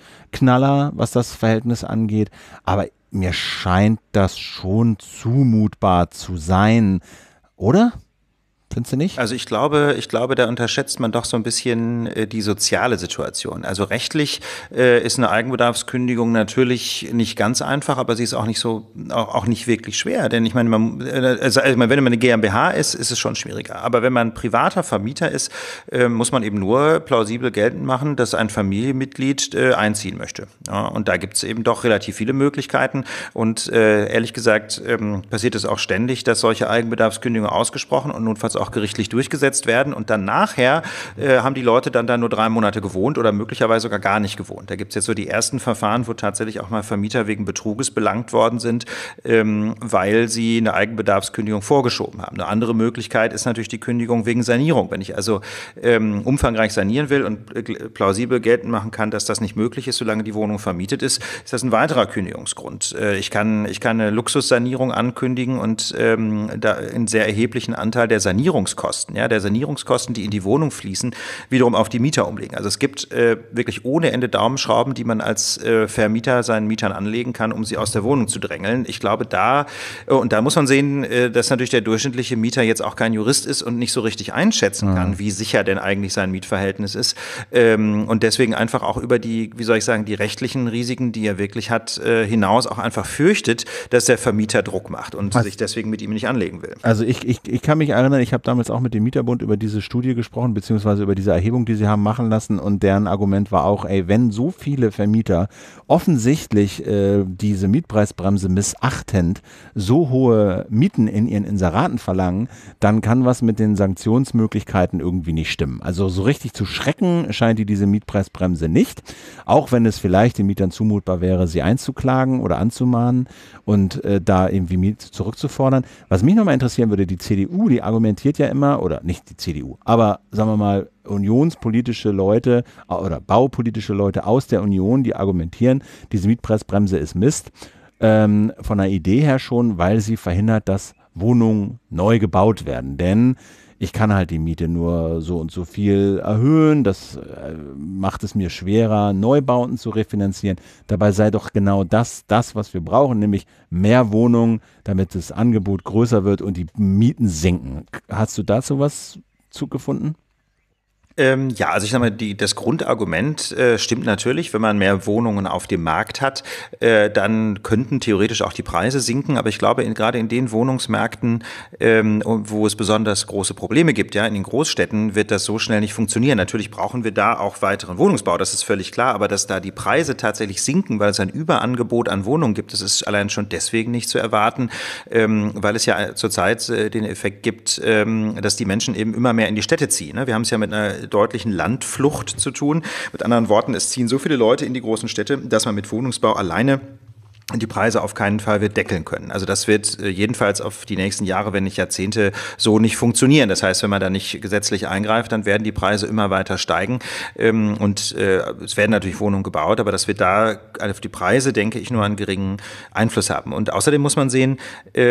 was das Verhältnis angeht, aber mir scheint das schon zumutbar zu sein, oder? Findest du nicht? Also ich glaube, ich glaube, da unterschätzt man doch so ein bisschen äh, die soziale Situation. Also rechtlich äh, ist eine Eigenbedarfskündigung natürlich nicht ganz einfach, aber sie ist auch nicht so, auch, auch nicht wirklich schwer. Denn ich meine, man, also, also wenn man eine GmbH ist, ist es schon schwieriger. Aber wenn man privater Vermieter ist, äh, muss man eben nur plausibel geltend machen, dass ein Familienmitglied äh, einziehen möchte. Ja, und da gibt es eben doch relativ viele Möglichkeiten. Und äh, ehrlich gesagt ähm, passiert es auch ständig, dass solche Eigenbedarfskündigungen ausgesprochen und notfalls auch gerichtlich durchgesetzt werden und dann nachher äh, haben die Leute dann da nur drei Monate gewohnt oder möglicherweise sogar gar nicht gewohnt. Da gibt es jetzt so die ersten Verfahren, wo tatsächlich auch mal Vermieter wegen Betruges belangt worden sind, ähm, weil sie eine Eigenbedarfskündigung vorgeschoben haben. Eine andere Möglichkeit ist natürlich die Kündigung wegen Sanierung. Wenn ich also ähm, umfangreich sanieren will und äh, plausibel geltend machen kann, dass das nicht möglich ist, solange die Wohnung vermietet ist, ist das ein weiterer Kündigungsgrund. Äh, ich kann, ich kann eine Luxussanierung ankündigen und ähm, da einen sehr erheblichen Anteil der Sanierung Sanierungskosten, ja, der Sanierungskosten, die in die Wohnung fließen, wiederum auf die Mieter umlegen. Also es gibt äh, wirklich ohne Ende Daumenschrauben, die man als äh, Vermieter seinen Mietern anlegen kann, um sie aus der Wohnung zu drängeln. Ich glaube, da, äh, und da muss man sehen, äh, dass natürlich der durchschnittliche Mieter jetzt auch kein Jurist ist und nicht so richtig einschätzen kann, mhm. wie sicher denn eigentlich sein Mietverhältnis ist. Ähm, und deswegen einfach auch über die, wie soll ich sagen, die rechtlichen Risiken, die er wirklich hat, äh, hinaus auch einfach fürchtet, dass der Vermieter Druck macht und Was? sich deswegen mit ihm nicht anlegen will. Also ich, ich, ich kann mich erinnern, ich habe damals auch mit dem Mieterbund über diese Studie gesprochen, beziehungsweise über diese Erhebung, die sie haben machen lassen und deren Argument war auch, ey, wenn so viele Vermieter offensichtlich äh, diese Mietpreisbremse missachtend so hohe Mieten in ihren Inseraten verlangen, dann kann was mit den Sanktionsmöglichkeiten irgendwie nicht stimmen. Also so richtig zu schrecken scheint die diese Mietpreisbremse nicht, auch wenn es vielleicht den Mietern zumutbar wäre, sie einzuklagen oder anzumahnen und äh, da irgendwie Miete zurückzufordern. Was mich nochmal interessieren würde, die C D U, die argumentiert ja immer, oder nicht die C D U, aber sagen wir mal unionspolitische Leute oder baupolitische Leute aus der Union, die argumentieren, diese Mietpreisbremse ist Mist, ähm, von der Idee her schon, weil sie verhindert, dass Wohnungen neu gebaut werden. Denn ich kann halt die Miete nur so und so viel erhöhen, das äh, macht es mir schwerer, Neubauten zu refinanzieren. Dabei sei doch genau das, das, was wir brauchen, nämlich mehr Wohnungen, damit das Angebot größer wird und die Mieten sinken. Hast du dazu was zugefunden? Ähm, ja, also ich sage mal, die, das Grundargument äh, stimmt natürlich. Wenn man mehr Wohnungen auf dem Markt hat, äh, dann könnten theoretisch auch die Preise sinken. Aber ich glaube, in, gerade in den Wohnungsmärkten, ähm, wo es besonders große Probleme gibt, ja, in den Großstädten wird das so schnell nicht funktionieren. Natürlich brauchen wir da auch weiteren Wohnungsbau, das ist völlig klar. Aber dass da die Preise tatsächlich sinken, weil es ein Überangebot an Wohnungen gibt, das ist allein schon deswegen nicht zu erwarten, ähm, weil es ja zurzeit äh, den Effekt gibt, ähm, dass die Menschen eben immer mehr in die Städte ziehen. Ne? Wir haben es ja mit einer deutlichen Landflucht zu tun. Mit anderen Worten, es ziehen so viele Leute in die großen Städte, dass man mit Wohnungsbau alleine die Preise auf keinen Fall wird deckeln können. Also das wird jedenfalls auf die nächsten Jahre, wenn nicht Jahrzehnte, so nicht funktionieren. Das heißt, wenn man da nicht gesetzlich eingreift, dann werden die Preise immer weiter steigen. Und es werden natürlich Wohnungen gebaut, aber das wird da auf die Preise, denke ich, nur einen geringen Einfluss haben. Und außerdem muss man sehen,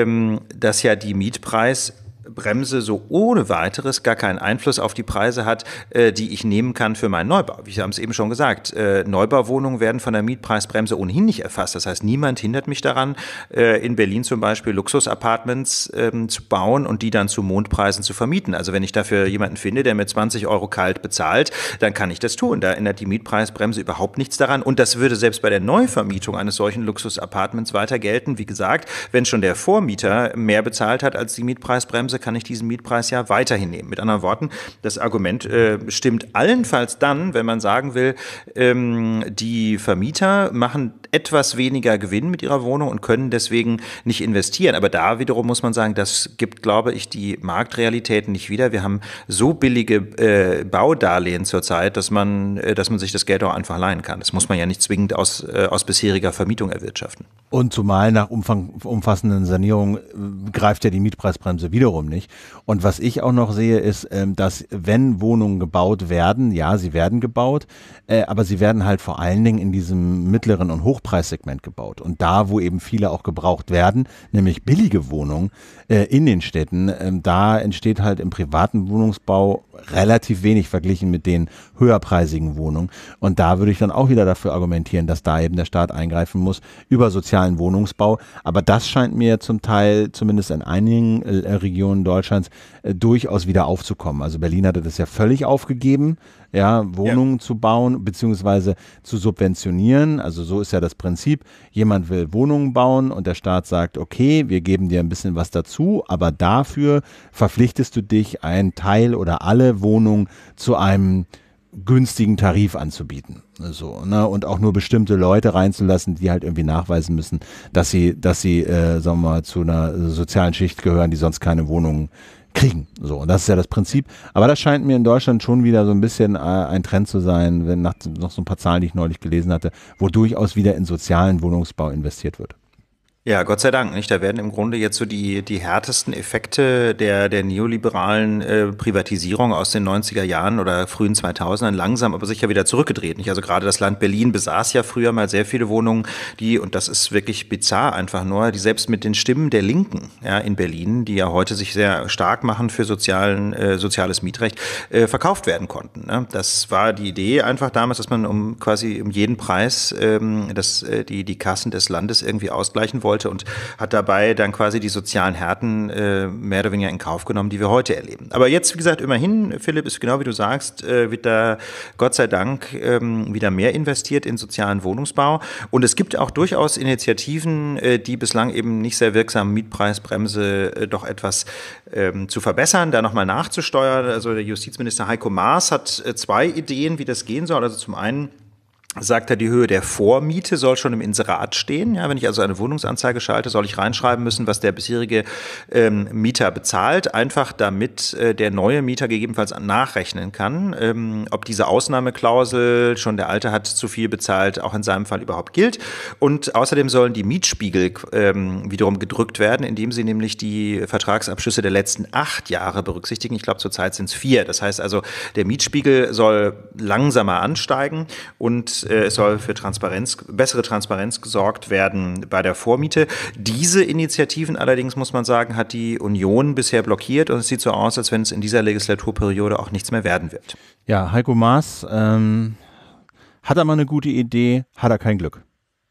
dass ja die Mietpreis Bremse so ohne weiteres gar keinen Einfluss auf die Preise hat, äh, die ich nehmen kann für meinen Neubau. Wie haben es eben schon gesagt, äh, Neubauwohnungen werden von der Mietpreisbremse ohnehin nicht erfasst. Das heißt, niemand hindert mich daran, äh, in Berlin zum Beispiel Luxusapartments ähm, zu bauen und die dann zu Mondpreisen zu vermieten. Also wenn ich dafür jemanden finde, der mit zwanzig Euro kalt bezahlt, dann kann ich das tun. Da ändert die Mietpreisbremse überhaupt nichts daran. Und das würde selbst bei der Neuvermietung eines solchen Luxusapartments weiter gelten. Wie gesagt, wenn schon der Vormieter mehr bezahlt hat als die Mietpreisbremse, kann ich diesen Mietpreis ja weiterhin nehmen. Mit anderen Worten, das Argument äh, stimmt allenfalls dann, wenn man sagen will, ähm, die Vermieter machen etwas weniger Gewinn mit ihrer Wohnung und können deswegen nicht investieren. Aber da wiederum muss man sagen, das gibt, glaube ich, die Marktrealitäten nicht wieder. Wir haben so billige äh, Baudarlehen zurzeit, dass man, äh, dass man sich das Geld auch einfach leihen kann. Das muss man ja nicht zwingend aus, äh, aus bisheriger Vermietung erwirtschaften. Und zumal nach umfang, umfassenden Sanierungen äh, greift ja die Mietpreisbremse wiederum nicht. Und was ich auch noch sehe, ist, ähm, dass wenn Wohnungen gebaut werden, ja, sie werden gebaut, äh, aber sie werden halt vor allen Dingen in diesem mittleren und Hochpreissegment gebaut. Und da, wo eben viele auch gebraucht werden, nämlich billige Wohnungen äh, in den Städten, äh, da entsteht halt im privaten Wohnungsbau relativ wenig verglichen mit den höherpreisigen Wohnungen. Und da würde ich dann auch wieder dafür argumentieren, dass da eben der Staat eingreifen muss über sozialen Wohnungsbau. Aber das scheint mir zum Teil, zumindest in einigen äh, Regionen Deutschlands, äh, durchaus wieder aufzukommen. Also Berlin hatte das ja völlig aufgegeben, ja, Wohnungen ja. zu bauen beziehungsweise zu subventionieren. Also so ist ja das Prinzip. Jemand will Wohnungen bauen und der Staat sagt, okay, wir geben dir ein bisschen was dazu, aber dafür verpflichtest du dich, einen Teil oder alle Wohnungen zu einem günstigen Tarif anzubieten. So, ne? Und auch nur bestimmte Leute reinzulassen, die halt irgendwie nachweisen müssen, dass sie, dass sie, äh, sagen wir mal, zu einer sozialen Schicht gehören, die sonst keine Wohnungen kriegen. So, und das ist ja das Prinzip. Aber das scheint mir in Deutschland schon wieder so ein bisschen äh, ein Trend zu sein, wenn nach noch so ein paar Zahlen, die ich neulich gelesen hatte, wo durchaus wieder in sozialen Wohnungsbau investiert wird. Ja, Gott sei Dank, nicht? Da werden im Grunde jetzt so die, die härtesten Effekte der, der neoliberalen äh, Privatisierung aus den neunziger Jahren oder frühen zweitausendern langsam, aber sicher wieder zurückgedreht, nicht? Also gerade das Land Berlin besaß ja früher mal sehr viele Wohnungen, die, und das ist wirklich bizarr einfach nur, die selbst mit den Stimmen der Linken, ja, in Berlin, die ja heute sich sehr stark machen für sozialen, äh, soziales Mietrecht, äh, verkauft werden konnten, ne? Das war die Idee einfach damals, dass man um quasi um jeden Preis ähm, das, äh, die, die Kassen des Landes irgendwie ausgleichen wollte. Und hat dabei dann quasi die sozialen Härten äh, mehr oder weniger in Kauf genommen, die wir heute erleben. Aber jetzt, wie gesagt, immerhin, Philipp, ist genau wie du sagst, äh, wird da Gott sei Dank ähm, wieder mehr investiert in sozialen Wohnungsbau. Und es gibt auch durchaus Initiativen, äh, die bislang eben nicht sehr wirksamen Mietpreisbremse äh, doch etwas ähm, zu verbessern, da nochmal nachzusteuern. Also der Justizminister Heiko Maas hat äh, zwei Ideen, wie das gehen soll. Also zum einen sagt er, die Höhe der Vormiete soll schon im Inserat stehen. Ja, wenn ich also eine Wohnungsanzeige schalte, soll ich reinschreiben müssen, was der bisherige ähm, Mieter bezahlt, einfach damit äh, der neue Mieter gegebenenfalls nachrechnen kann, ähm, ob diese Ausnahmeklausel, schon der Alte hat zu viel bezahlt, auch in seinem Fall überhaupt gilt. Und außerdem sollen die Mietspiegel ähm, wiederum gedrückt werden, indem sie nämlich die Vertragsabschlüsse der letzten acht Jahre berücksichtigen. Ich glaube, zurzeit sind es vier. Das heißt also, der Mietspiegel soll langsamer ansteigen und es soll für Transparenz, bessere Transparenz gesorgt werden bei der Vormiete. Diese Initiativen allerdings, muss man sagen, hat die Union bisher blockiert und es sieht so aus, als wenn es in dieser Legislaturperiode auch nichts mehr werden wird. Ja, Heiko Maas, ähm, hat er mal eine gute Idee, hat er kein Glück.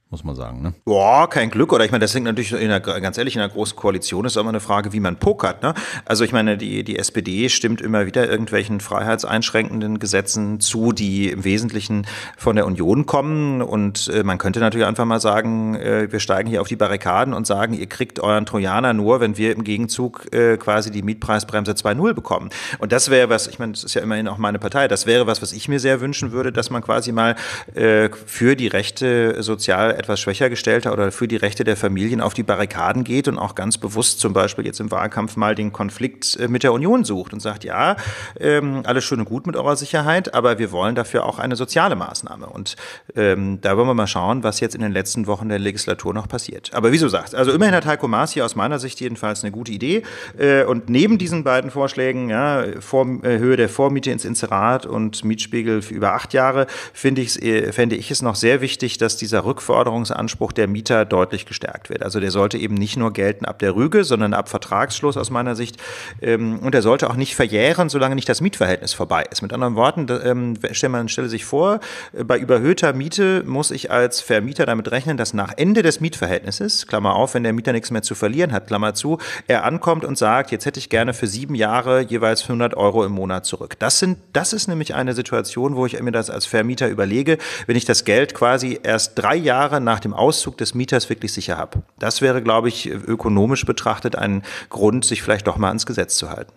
muss man sagen, ne? Boah, kein Glück. Oder ich meine, das hängt natürlich, in einer, ganz ehrlich, in einer großen Koalition ist auch immer eine Frage, wie man pokert. Ne? Also ich meine, die, die S P D stimmt immer wieder irgendwelchen freiheitseinschränkenden Gesetzen zu, die im Wesentlichen von der Union kommen. Und äh, man könnte natürlich einfach mal sagen, äh, wir steigen hier auf die Barrikaden und sagen, ihr kriegt euren Trojaner nur, wenn wir im Gegenzug äh, quasi die Mietpreisbremse zwei Komma null bekommen. Und das wäre was, ich meine, das ist ja immerhin auch meine Partei, das wäre was, was ich mir sehr wünschen würde, dass man quasi mal äh, für die Rechte sozial etwas schwächer gestellter oder für die Rechte der Familien auf die Barrikaden geht und auch ganz bewusst zum Beispiel jetzt im Wahlkampf mal den Konflikt mit der Union sucht und sagt, ja, ähm, alles schön und gut mit eurer Sicherheit, aber wir wollen dafür auch eine soziale Maßnahme. Und ähm, da wollen wir mal schauen, was jetzt in den letzten Wochen der Legislatur noch passiert. Aber wie du sagst, also immerhin hat Heiko Maas hier aus meiner Sicht jedenfalls eine gute Idee. Äh, und neben diesen beiden Vorschlägen, ja, vor, äh, Höhe der Vormiete ins Inserat und Mietspiegel für über acht Jahre, finde ich, äh, fände ich es noch sehr wichtig, dass dieser Rückforderungsanspruch Anspruch der Mieter deutlich gestärkt wird. Also der sollte eben nicht nur gelten ab der Rüge, sondern ab Vertragsschluss aus meiner Sicht. Und er sollte auch nicht verjähren, solange nicht das Mietverhältnis vorbei ist. Mit anderen Worten, man stelle sich vor, bei überhöhter Miete muss ich als Vermieter damit rechnen, dass nach Ende des Mietverhältnisses, Klammer auf, wenn der Mieter nichts mehr zu verlieren hat, Klammer zu, er ankommt und sagt, jetzt hätte ich gerne für sieben Jahre jeweils hundert Euro im Monat zurück. Das sind, das ist nämlich eine Situation, wo ich mir das als Vermieter überlege, wenn ich das Geld quasi erst drei Jahre nach dem Auszug des Mieters wirklich sicher habe. Das wäre, glaube ich, ökonomisch betrachtet ein Grund, sich vielleicht doch mal ans Gesetz zu halten.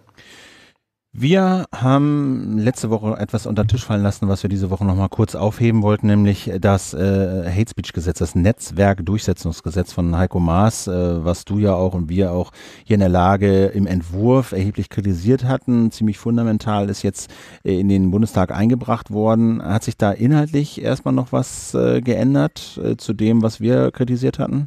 Wir haben letzte Woche etwas unter den Tisch fallen lassen, was wir diese Woche noch mal kurz aufheben wollten, nämlich das äh, Hate Speech Gesetz, das Netzwerkdurchsetzungsgesetz von Heiko Maas, äh, was du ja auch und wir auch hier in der Lage im Entwurf erheblich kritisiert hatten. Ziemlich fundamental ist jetzt äh, in den Bundestag eingebracht worden. Hat sich da inhaltlich erstmal noch was äh, geändert äh, zu dem, was wir kritisiert hatten?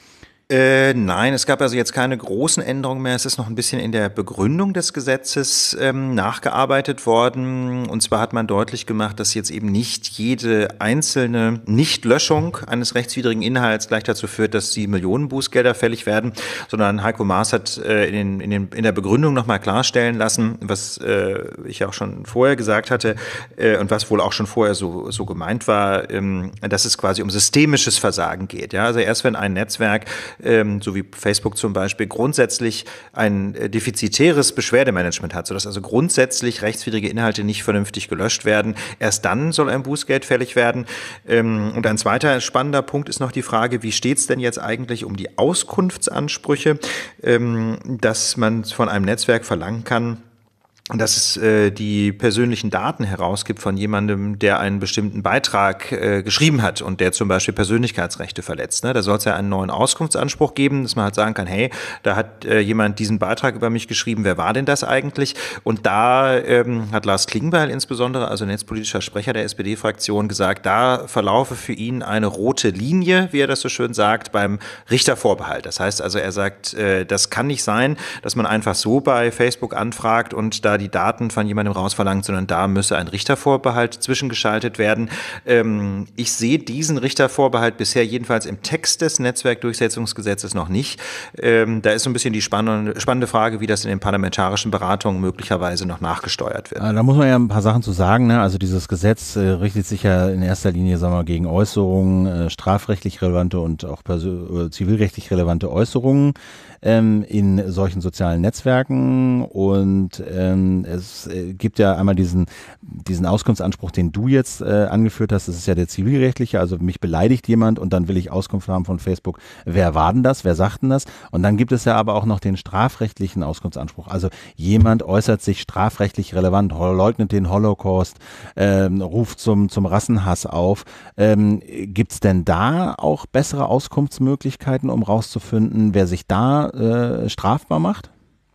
Äh, nein, es gab also jetzt keine großen Änderungen mehr. Es ist noch ein bisschen in der Begründung des Gesetzes ähm, nachgearbeitet worden. Und zwar hat man deutlich gemacht, dass jetzt eben nicht jede einzelne Nichtlöschung eines rechtswidrigen Inhalts gleich dazu führt, dass die Millionen Bußgelder fällig werden, sondern Heiko Maas hat äh, in, den, in, den, in der Begründung nochmal klarstellen lassen, was äh, ich auch schon vorher gesagt hatte äh, und was wohl auch schon vorher so, so gemeint war, ähm, dass es quasi um systemisches Versagen geht. Ja? Also erst wenn ein Netzwerk Ähm, so wie Facebook zum Beispiel, grundsätzlich ein äh, defizitäres Beschwerdemanagement hat, sodass also grundsätzlich rechtswidrige Inhalte nicht vernünftig gelöscht werden. Erst dann soll ein Bußgeld fällig werden. Ähm, und ein zweiter spannender Punkt ist noch die Frage, wie steht es denn jetzt eigentlich um die Auskunftsansprüche, ähm, dass man von einem Netzwerk verlangen kann, dass es äh, die persönlichen Daten herausgibt von jemandem, der einen bestimmten Beitrag äh, geschrieben hat und der zum Beispiel Persönlichkeitsrechte verletzt. Ne? Da soll es ja einen neuen Auskunftsanspruch geben, dass man halt sagen kann, hey, da hat äh, jemand diesen Beitrag über mich geschrieben, wer war denn das eigentlich? Und da ähm, hat Lars Klingbeil insbesondere, also netzpolitischer Sprecher der S P D-Fraktion, gesagt, da verlaufe für ihn eine rote Linie, wie er das so schön sagt, beim Richtervorbehalt. Das heißt also, er sagt, äh, das kann nicht sein, dass man einfach so bei Facebook anfragt und da die Daten von jemandem rausverlangt, sondern da müsse ein Richtervorbehalt zwischengeschaltet werden. Ähm, ich sehe diesen Richtervorbehalt bisher jedenfalls im Text des Netzwerkdurchsetzungsgesetzes noch nicht. Ähm, da ist so ein bisschen die spannende, spannende Frage, wie das in den parlamentarischen Beratungen möglicherweise noch nachgesteuert wird. Da muss man ja ein paar Sachen zu sagen. Ne? Also dieses Gesetz äh, richtet sich ja in erster Linie, sagen wir, gegen Äußerungen, äh, strafrechtlich relevante und auch persö- äh, zivilrechtlich relevante Äußerungen ähm, in solchen sozialen Netzwerken. Und ähm, es äh, gibt ja einmal diesen, diesen Auskunftsanspruch, den du jetzt äh, angeführt hast. Das ist ja der zivilrechtliche. Also mich beleidigt jemand und dann will ich Auskunft haben von Facebook. Wer war denn das? Wer sagt denn das? Und dann gibt es ja aber auch noch den strafrechtlichen Auskunftsanspruch. Also jemand äußert sich strafrechtlich relevant, leugnet den Holocaust, ähm, ruft zum, zum Rassenhass auf. Ähm, gibt es denn da auch bessere Auskunftsmöglichkeiten, um rauszufinden, wer sich da äh, strafbar macht?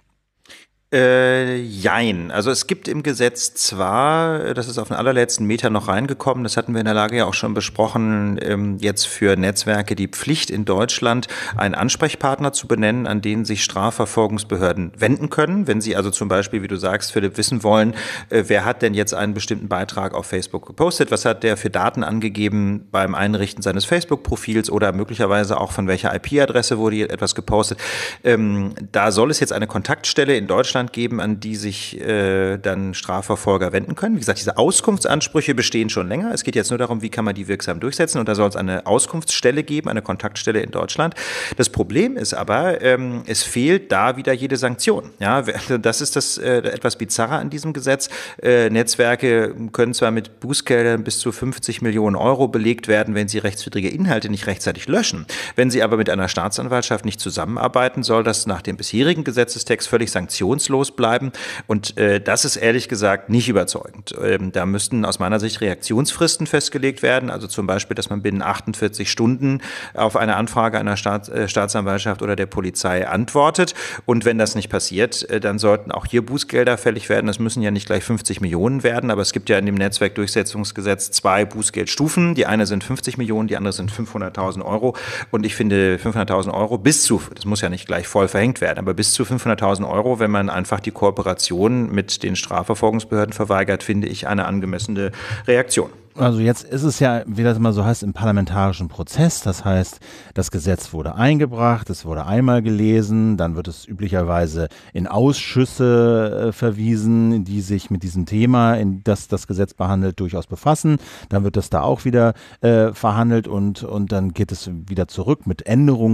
Äh, jein. Also es gibt im Gesetz zwar, das ist auf den allerletzten Meter noch reingekommen, das hatten wir in der Lage ja auch schon besprochen, ähm, jetzt für Netzwerke die Pflicht in Deutschland, einen Ansprechpartner zu benennen, an den sich Strafverfolgungsbehörden wenden können. Wenn sie also zum Beispiel, wie du sagst, Philipp, wissen wollen, äh, wer hat denn jetzt einen bestimmten Beitrag auf Facebook gepostet, was hat der für Daten angegeben beim Einrichten seines Facebook-Profils oder möglicherweise auch von welcher I P-Adresse wurde etwas gepostet. Ähm, da soll es jetzt eine Kontaktstelle in Deutschland Deutschland geben, an die sich äh, dann Strafverfolger wenden können. Wie gesagt, diese Auskunftsansprüche bestehen schon länger. Es geht jetzt nur darum, wie kann man die wirksam durchsetzen. Und da soll es eine Auskunftsstelle geben, eine Kontaktstelle in Deutschland. Das Problem ist aber, ähm, es fehlt da wieder jede Sanktion. Ja, das ist das äh, etwas Bizarre an diesem Gesetz. Äh, Netzwerke können zwar mit Bußgeldern bis zu fünfzig Millionen Euro belegt werden, wenn sie rechtswidrige Inhalte nicht rechtzeitig löschen. Wenn sie aber mit einer Staatsanwaltschaft nicht zusammenarbeiten, soll das nach dem bisherigen Gesetzestext völlig sanktionslos bleiben. Und äh, das ist ehrlich gesagt nicht überzeugend. Ähm, da müssten aus meiner Sicht Reaktionsfristen festgelegt werden. Also zum Beispiel, dass man binnen achtundvierzig Stunden auf eine Anfrage einer Staats, äh, Staatsanwaltschaft oder der Polizei antwortet. Und wenn das nicht passiert, äh, dann sollten auch hier Bußgelder fällig werden. Das müssen ja nicht gleich fünfzig Millionen werden, aber es gibt ja in dem Netzwerkdurchsetzungsgesetz zwei Bußgeldstufen. Die eine sind fünfzig Millionen, die andere sind fünfhunderttausend Euro. Und ich finde fünfhunderttausend Euro bis zu, das muss ja nicht gleich voll verhängt werden, aber bis zu fünfhunderttausend Euro, wenn man einfach die Kooperation mit den Strafverfolgungsbehörden verweigert, finde ich eine angemessene Reaktion. Also jetzt ist es ja, wie das immer so heißt, im parlamentarischen Prozess. Das heißt, das Gesetz wurde eingebracht, es wurde einmal gelesen, dann wird es üblicherweise in Ausschüsse äh, verwiesen, die sich mit diesem Thema, in das das Gesetz behandelt, durchaus befassen. Dann wird das da auch wieder äh, verhandelt und, und dann geht es wieder zurück mit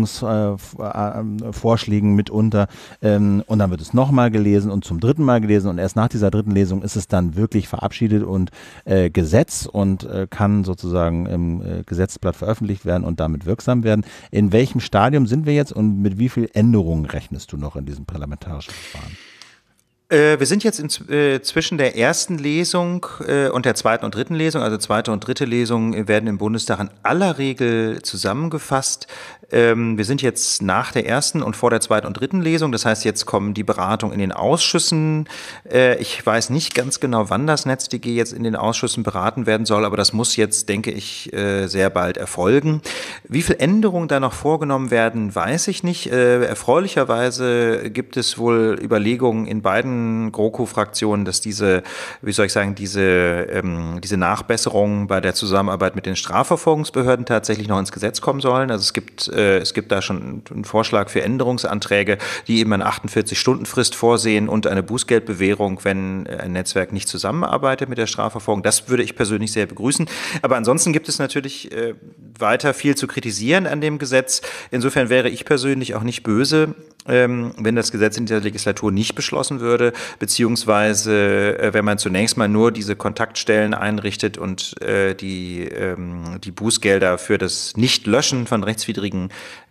Änderungsvorschlägen äh, mitunter ähm, und dann wird es nochmal gelesen und zum dritten Mal gelesen und erst nach dieser dritten Lesung ist es dann wirklich verabschiedet und äh, Gesetz und und äh, kann sozusagen im äh, Gesetzesblatt veröffentlicht werden und damit wirksam werden. In welchem Stadium sind wir jetzt und mit wie viel Änderungen rechnest du noch in diesem parlamentarischen Verfahren? Äh, wir sind jetzt in, äh, zwischen der ersten Lesung äh, und der zweiten und dritten Lesung. Also zweite und dritte Lesung werden im Bundestag in aller Regel zusammengefasst. Ähm, wir sind jetzt nach der ersten und vor der zweiten und dritten Lesung. Das heißt, jetzt kommen die Beratungen in den Ausschüssen. Äh, ich weiß nicht ganz genau, wann das NetzDG jetzt in den Ausschüssen beraten werden soll, aber das muss jetzt, denke ich, äh, sehr bald erfolgen. Wie viel Änderungen da noch vorgenommen werden, weiß ich nicht. Äh, erfreulicherweise gibt es wohl Überlegungen in beiden GroKo-Fraktionen, dass diese, wie soll ich sagen, diese, ähm, diese Nachbesserungen bei der Zusammenarbeit mit den Strafverfolgungsbehörden tatsächlich noch ins Gesetz kommen sollen. Also es gibt Es gibt da schon einen Vorschlag für Änderungsanträge, die eben eine achtundvierzig-Stunden-Frist vorsehen und eine Bußgeldbewährung, wenn ein Netzwerk nicht zusammenarbeitet mit der Strafverfolgung. Das würde ich persönlich sehr begrüßen. Aber ansonsten gibt es natürlich äh, weiter viel zu kritisieren an dem Gesetz. Insofern wäre ich persönlich auch nicht böse, ähm, wenn das Gesetz in dieser Legislatur nicht beschlossen würde, beziehungsweise äh, wenn man zunächst mal nur diese Kontaktstellen einrichtet und äh, die, ähm, die Bußgelder für das Nichtlöschen von rechtswidrigen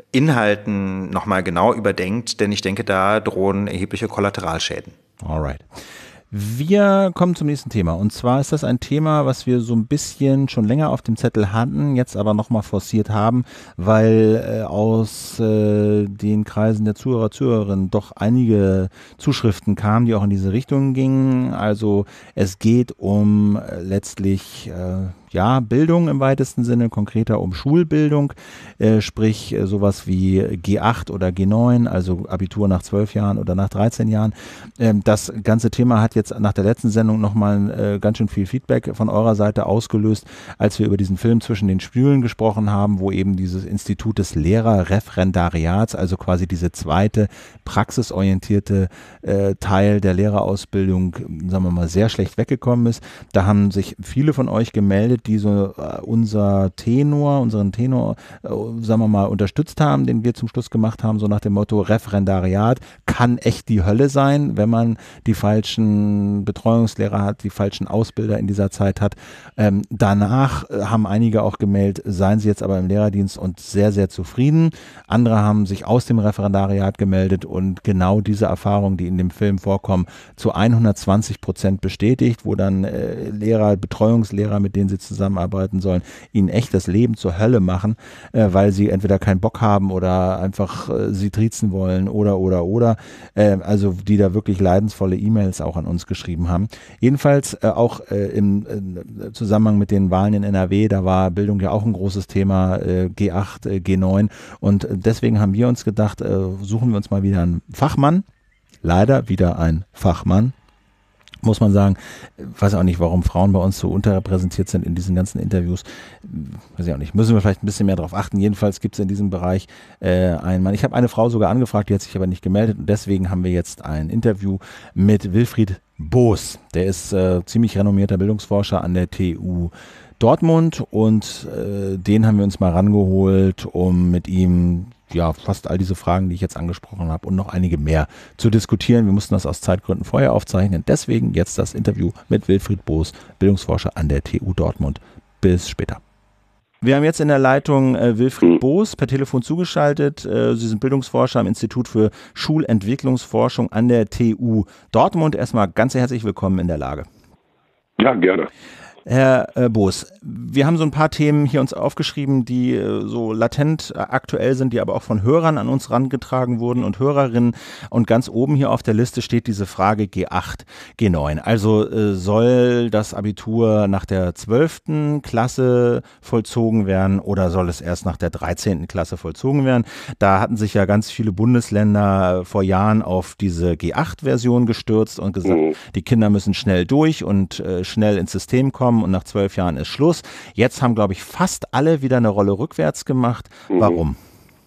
Inhalten nochmal genau überdenkt, denn ich denke, da drohen erhebliche Kollateralschäden. Alright. Wir kommen zum nächsten Thema und zwar ist das ein Thema, was wir so ein bisschen schon länger auf dem Zettel hatten, jetzt aber nochmal forciert haben, weil äh, aus äh, den Kreisen der Zuhörer, Zuhörerinnen doch einige Zuschriften kamen, die auch in diese Richtung gingen. Also es geht um äh, letztlich äh, ja, Bildung im weitesten Sinne, konkreter um Schulbildung, äh, sprich äh, sowas wie G acht oder G neun, also Abitur nach zwölf Jahren oder nach dreizehn Jahren. Ähm, das ganze Thema hat jetzt nach der letzten Sendung nochmal äh, ganz schön viel Feedback von eurer Seite ausgelöst, als wir über diesen Film Zwischen den Stühlen gesprochen haben, wo eben dieses Institut des Lehrerreferendariats, also quasi diese zweite praxisorientierte äh, Teil der Lehrerausbildung, sagen wir mal, sehr schlecht weggekommen ist. Da haben sich viele von euch gemeldet, die so äh, unser Tenor, unseren Tenor, äh, sagen wir mal, unterstützt haben, den wir zum Schluss gemacht haben, so nach dem Motto, Referendariat kann echt die Hölle sein, wenn man die falschen Betreuungslehrer hat, die falschen Ausbilder in dieser Zeit hat. Ähm, danach äh, haben einige auch gemeldet, seien sie jetzt aber im Lehrerdienst und sehr, sehr zufrieden. Andere haben sich aus dem Referendariat gemeldet und genau diese Erfahrungen, die in dem Film vorkommen, zu hundertzwanzig Prozent bestätigt, wo dann äh, Lehrer, Betreuungslehrer, mit denen sie zusammenarbeiten sollen, ihnen echt das Leben zur Hölle machen, äh, weil sie entweder keinen Bock haben oder einfach äh, sie triezen wollen oder, oder, oder. Äh, also die da wirklich leidensvolle E-Mails auch an uns geschrieben haben. Jedenfalls äh, auch äh, im äh, Zusammenhang mit den Wahlen in N R W, da war Bildung ja auch ein großes Thema, äh, G acht, äh, G neun und deswegen haben wir uns gedacht, äh, suchen wir uns mal wieder einen Fachmann, leider wieder ein Fachmann, muss man sagen, weiß auch nicht, warum Frauen bei uns so unterrepräsentiert sind in diesen ganzen Interviews. Weiß ich auch nicht. Müssen wir vielleicht ein bisschen mehr darauf achten. Jedenfalls gibt es in diesem Bereich äh, einen Mann. Ich habe eine Frau sogar angefragt, die hat sich aber nicht gemeldet. Und deswegen haben wir jetzt ein Interview mit Wilfried Boos. Der ist äh, ziemlich renommierter Bildungsforscher an der T U Dortmund und äh, den haben wir uns mal rangeholt, um mit ihm ja fast all diese Fragen, die ich jetzt angesprochen habe und noch einige mehr zu diskutieren. Wir mussten das aus Zeitgründen vorher aufzeichnen. Deswegen jetzt das Interview mit Wilfried Boos, Bildungsforscher an der T U Dortmund. Bis später. Wir haben jetzt in der Leitung äh, Wilfried Boos per Telefon zugeschaltet. Äh, Sie sind Bildungsforscher am Institut für Schulentwicklungsforschung an der T U Dortmund. Erstmal ganz herzlich willkommen in der Lage. Ja, gerne. Herr äh, Boos, wir haben so ein paar Themen hier uns aufgeschrieben, die äh, so latent äh, aktuell sind, die aber auch von Hörern an uns herangetragen wurden und Hörerinnen. Und ganz oben hier auf der Liste steht diese Frage G acht, G neun. Also äh, soll das Abitur nach der zwölften Klasse vollzogen werden oder soll es erst nach der dreizehnten Klasse vollzogen werden? Da hatten sich ja ganz viele Bundesländer vor Jahren auf diese G acht Version gestürzt und gesagt, mhm. die Kinder müssen schnell durch und äh, schnell ins System kommen. Und nach zwölf Jahren ist Schluss. Jetzt haben, glaube ich, fast alle wieder eine Rolle rückwärts gemacht. Warum?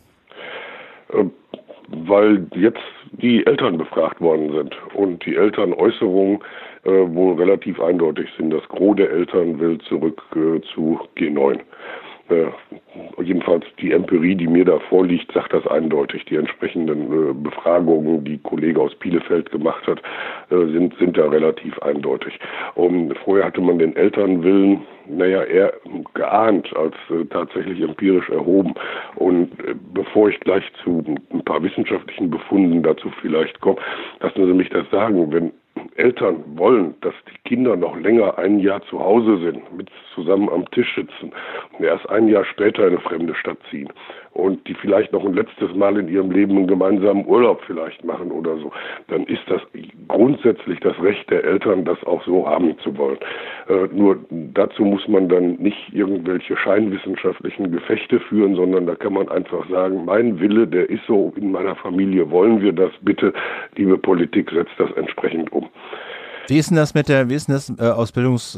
Mhm. Weil jetzt die Eltern befragt worden sind und die Elternäußerungen äh, wohl relativ eindeutig sind. Das Gros der Eltern will zurück äh, zu G neun. Äh, jedenfalls die Empirie, die mir da vorliegt, sagt das eindeutig. Die entsprechenden äh, Befragungen, die ein Kollege aus Bielefeld gemacht hat, äh, sind, sind da relativ eindeutig. Und vorher hatte man den Elternwillen, naja, eher geahnt als äh, tatsächlich empirisch erhoben. Und äh, bevor ich gleich zu ein paar wissenschaftlichen Befunden dazu vielleicht komme, lassen Sie mich das sagen, wenn Eltern wollen, dass die Kinder noch länger ein Jahr zu Hause sind, mit zusammen am Tisch sitzen und erst ein Jahr später in eine fremde Stadt ziehen und die vielleicht noch ein letztes Mal in ihrem Leben einen gemeinsamen Urlaub vielleicht machen oder so, dann ist das grundsätzlich das Recht der Eltern, das auch so haben zu wollen. Äh, nur dazu muss man dann nicht irgendwelche scheinwissenschaftlichen Gefechte führen, sondern da kann man einfach sagen, mein Wille, der ist so, in meiner Familie wollen wir das, bitte, liebe Politik, setzt das entsprechend um. Wie ist denn das mit der, wie ist denn das äh, aus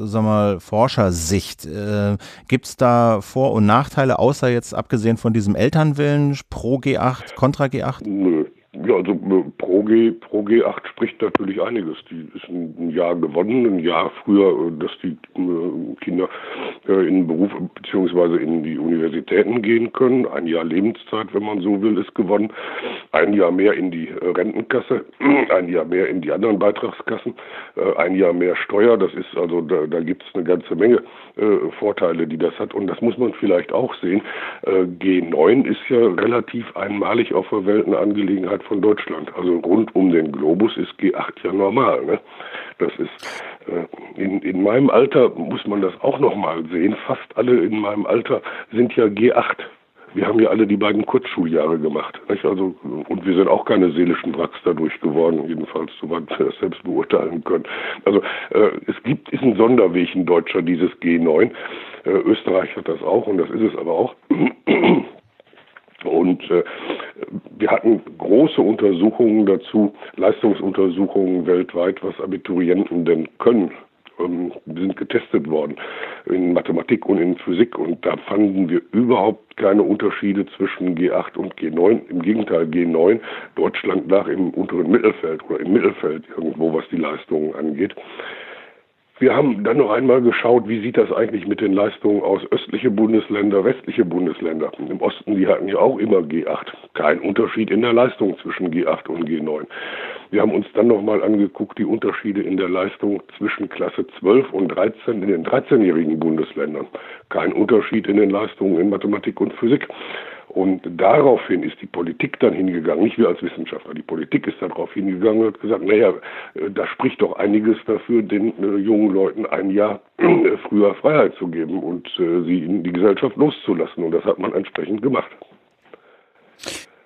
Bildungsforschersicht? Äh, Gibt es da Vor- und Nachteile, außer jetzt abgesehen von diesem Elternwillen, pro G acht, kontra G acht? Nö. Ja, also pro, G, pro G acht spricht natürlich einiges. Die ist ein Jahr gewonnen, ein Jahr früher, dass die Kinder in den Beruf bzw. in die Universitäten gehen können. Ein Jahr Lebenszeit, wenn man so will, ist gewonnen. Ein Jahr mehr in die Rentenkasse, ein Jahr mehr in die anderen Beitragskassen, ein Jahr mehr Steuer. Das ist also, da, da gibt es eine ganze Menge äh, Vorteile, die das hat. Und das muss man vielleicht auch sehen. Äh, G neun ist ja relativ einmalig auf der Welt eine Angelegenheit von Deutschland. Also rund um den Globus ist G acht ja normal. Ne? Das ist äh, in, in meinem Alter muss man das auch nochmal sehen. Fast alle in meinem Alter sind ja G acht. Wir haben ja alle die beiden Kurzschuljahre gemacht. Nicht? Also, und wir sind auch keine seelischen Wracks dadurch geworden, jedenfalls soweit wir das selbst beurteilen können. Also äh, es gibt, ist ein Sonderweg in Deutscher, dieses G neun. Äh, Österreich hat das auch und das ist es aber auch. Und äh, wir hatten große Untersuchungen dazu, Leistungsuntersuchungen weltweit, was Abiturienten denn können. Ähm, sind getestet worden in Mathematik und in Physik und da fanden wir überhaupt keine Unterschiede zwischen G acht und G neun. Im Gegenteil, G neun, Deutschland lag im unteren Mittelfeld oder im Mittelfeld irgendwo, was die Leistungen angeht. Wir haben dann noch einmal geschaut, wie sieht das eigentlich mit den Leistungen aus, östliche Bundesländer, westliche Bundesländer. Im Osten, die hatten ja auch immer G acht. Kein Unterschied in der Leistung zwischen G acht und G neun. Wir haben uns dann noch mal angeguckt, die Unterschiede in der Leistung zwischen Klasse zwölf und dreizehn in den dreizehnjährigen Bundesländern. Kein Unterschied in den Leistungen in Mathematik und Physik. Und daraufhin ist die Politik dann hingegangen, nicht wir als Wissenschaftler, die Politik ist darauf hingegangen und hat gesagt, naja, da spricht doch einiges dafür, den äh, jungen Leuten ein Jahr äh, früher Freiheit zu geben und äh, sie in die Gesellschaft loszulassen. Und das hat man entsprechend gemacht.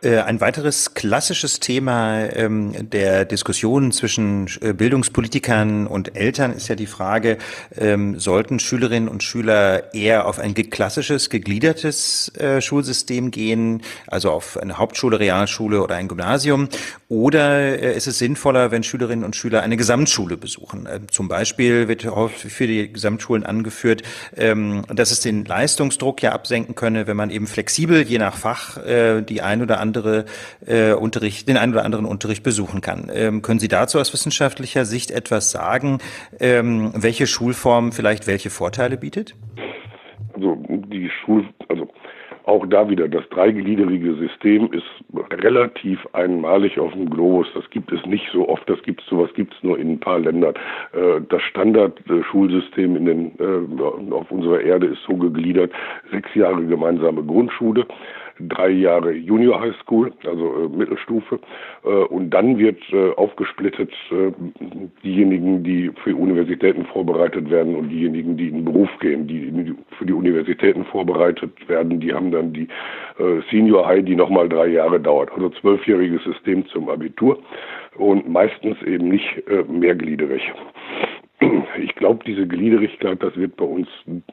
Ein weiteres klassisches Thema ähm, der Diskussion zwischen äh, Bildungspolitikern und Eltern ist ja die Frage, ähm, sollten Schülerinnen und Schüler eher auf ein klassisches, gegliedertes äh, Schulsystem gehen, also auf eine Hauptschule, Realschule oder ein Gymnasium, oder äh, ist es sinnvoller, wenn Schülerinnen und Schüler eine Gesamtschule besuchen? Äh, zum Beispiel wird häufig für die Gesamtschulen angeführt, ähm, dass es den Leistungsdruck ja absenken könne, wenn man eben flexibel, je nach Fach, äh, die ein oder andere andere äh, Unterricht, den einen oder anderen Unterricht besuchen kann. Ähm, können Sie dazu aus wissenschaftlicher Sicht etwas sagen, ähm, welche Schulform vielleicht welche Vorteile bietet? Also die Schul, also auch da wieder, das dreigliederige System ist relativ einmalig auf dem Globus. Das gibt es nicht so oft, das gibt's, sowas gibt es nur in ein paar Ländern. Äh, das Standardschulsystem in den, äh, auf unserer Erde ist so gegliedert, sechs Jahre gemeinsame Grundschule, drei Jahre Junior High School, also äh, Mittelstufe, äh, und dann wird äh, aufgesplittet äh, diejenigen, die für Universitäten vorbereitet werden und diejenigen, die in den Beruf gehen, die für die Universitäten vorbereitet werden, die haben dann die äh, Senior High, die nochmal drei Jahre dauert, also zwölfjähriges System zum Abitur und meistens eben nicht äh, mehrgliederig. Ich glaube, diese Gliederigkeit, das wird bei uns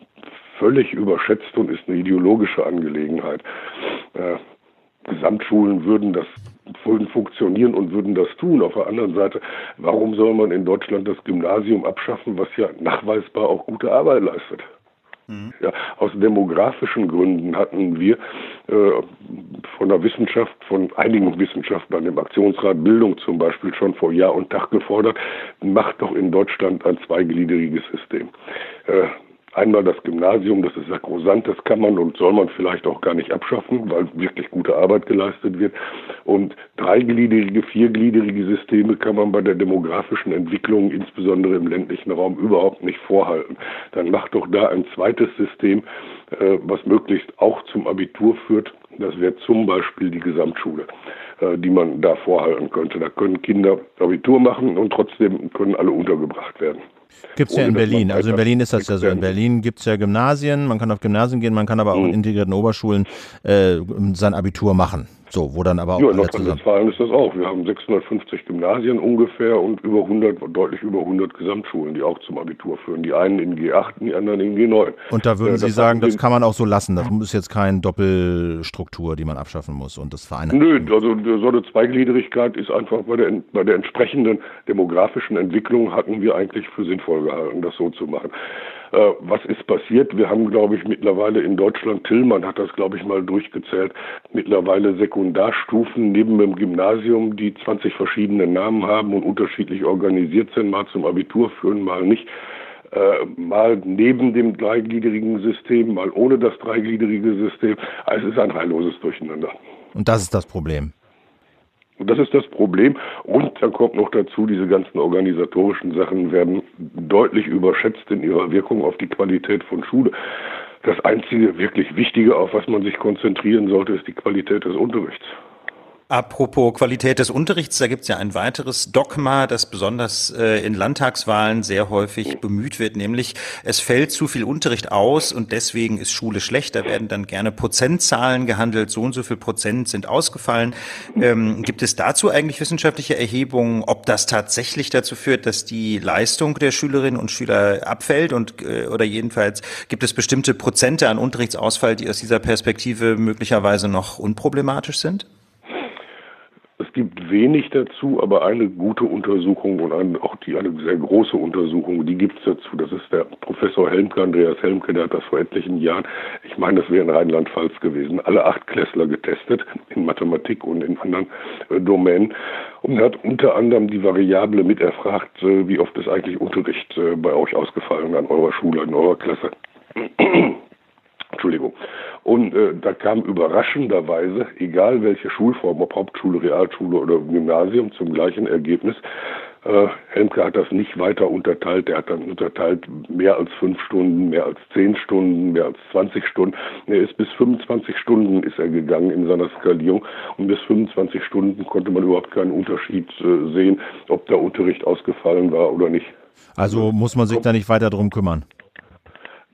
völlig überschätzt und ist eine ideologische Angelegenheit. Äh, Gesamtschulen würden das würden funktionieren und würden das tun. Auf der anderen Seite, warum soll man in Deutschland das Gymnasium abschaffen, was ja nachweisbar auch gute Arbeit leistet? Mhm. Ja, aus demografischen Gründen hatten wir äh, von der Wissenschaft, von einigen Wissenschaftlern im Aktionsrat Bildung zum Beispiel schon vor Jahr und Tag gefordert, macht doch in Deutschland ein zweigliedriges System. Äh, Einmal das Gymnasium, das ist sakrosant, das kann man und soll man vielleicht auch gar nicht abschaffen, weil wirklich gute Arbeit geleistet wird. Und dreigliederige, viergliederige Systeme kann man bei der demografischen Entwicklung, insbesondere im ländlichen Raum, überhaupt nicht vorhalten. Dann macht doch da ein zweites System, äh, was möglichst auch zum Abitur führt. Das wäre zum Beispiel die Gesamtschule, äh, die man da vorhalten könnte. Da können Kinder Abitur machen und trotzdem können alle untergebracht werden. Gibt es ja in Berlin. Also in Berlin ist das ja so. In Berlin gibt es ja Gymnasien, man kann auf Gymnasien gehen, man kann aber auch mhm. in integrierten Oberschulen äh, sein Abitur machen. So, wo dann aber auch ja, in Nordrhein-Westfalen ist das auch. Wir haben sechshundertfünfzig Gymnasien ungefähr und über hundert, deutlich über hundert Gesamtschulen, die auch zum Abitur führen. Die einen in G acht, die anderen in G neun. Und da würden äh, Sie sagen, das kann man auch so lassen. Das ist jetzt keine Doppelstruktur, die man abschaffen muss und das vereinheitlichen. Nö, also so eine Zweigliederigkeit ist einfach bei der, bei der entsprechenden demografischen Entwicklung hatten wir eigentlich für sinnvoll gehalten, das so zu machen. Äh, was ist passiert? Wir haben, glaube ich, mittlerweile in Deutschland, Tillmann hat das, glaube ich, mal durchgezählt, mittlerweile Sekundarstufen neben dem Gymnasium, die zwanzig verschiedene Namen haben und unterschiedlich organisiert sind, mal zum Abitur führen, mal nicht. Äh, mal neben dem dreigliedrigen System, mal ohne das dreigliedrige System. Also es ist ein heilloses Durcheinander. Und das ist das Problem. Und das ist das Problem. Und dann kommt noch dazu, diese ganzen organisatorischen Sachen werden deutlich überschätzt in ihrer Wirkung auf die Qualität von Schule. Das einzige wirklich Wichtige, auf was man sich konzentrieren sollte, ist die Qualität des Unterrichts. Apropos Qualität des Unterrichts, da gibt es ja ein weiteres Dogma, das besonders äh, in Landtagswahlen sehr häufig bemüht wird, nämlich es fällt zu viel Unterricht aus und deswegen ist Schule schlecht. Da werden dann gerne Prozentzahlen gehandelt, so und so viel Prozent sind ausgefallen. Ähm, gibt es dazu eigentlich wissenschaftliche Erhebungen, ob das tatsächlich dazu führt, dass die Leistung der Schülerinnen und Schüler abfällt und äh, oder jedenfalls gibt es bestimmte Prozente an Unterrichtsausfall, die aus dieser Perspektive möglicherweise noch unproblematisch sind? Es gibt wenig dazu, aber eine gute Untersuchung und eine, auch die, eine sehr große Untersuchung, die gibt es dazu. Das ist der Professor Helmke, Andreas Helmke, der hat das vor etlichen Jahren, ich meine, das wäre in Rheinland-Pfalz gewesen, alle Achtklässler getestet, in Mathematik und in anderen äh, Domänen. Und er hat unter anderem die Variable mit erfragt, äh, wie oft ist eigentlich Unterricht äh, bei euch ausgefallen an eurer Schule, in eurer Klasse. Entschuldigung. Und äh, da kam überraschenderweise, egal welche Schulform, ob Hauptschule, Realschule oder Gymnasium, zum gleichen Ergebnis. Äh, Helmke hat das nicht weiter unterteilt. Er hat dann unterteilt mehr als fünf Stunden, mehr als zehn Stunden, mehr als zwanzig Stunden. Er ist bis fünfundzwanzig Stunden ist er gegangen in seiner Skalierung. Und bis fünfundzwanzig Stunden konnte man überhaupt keinen Unterschied äh, sehen, ob der Unterricht ausgefallen war oder nicht. Also muss man sich da nicht weiter drum kümmern?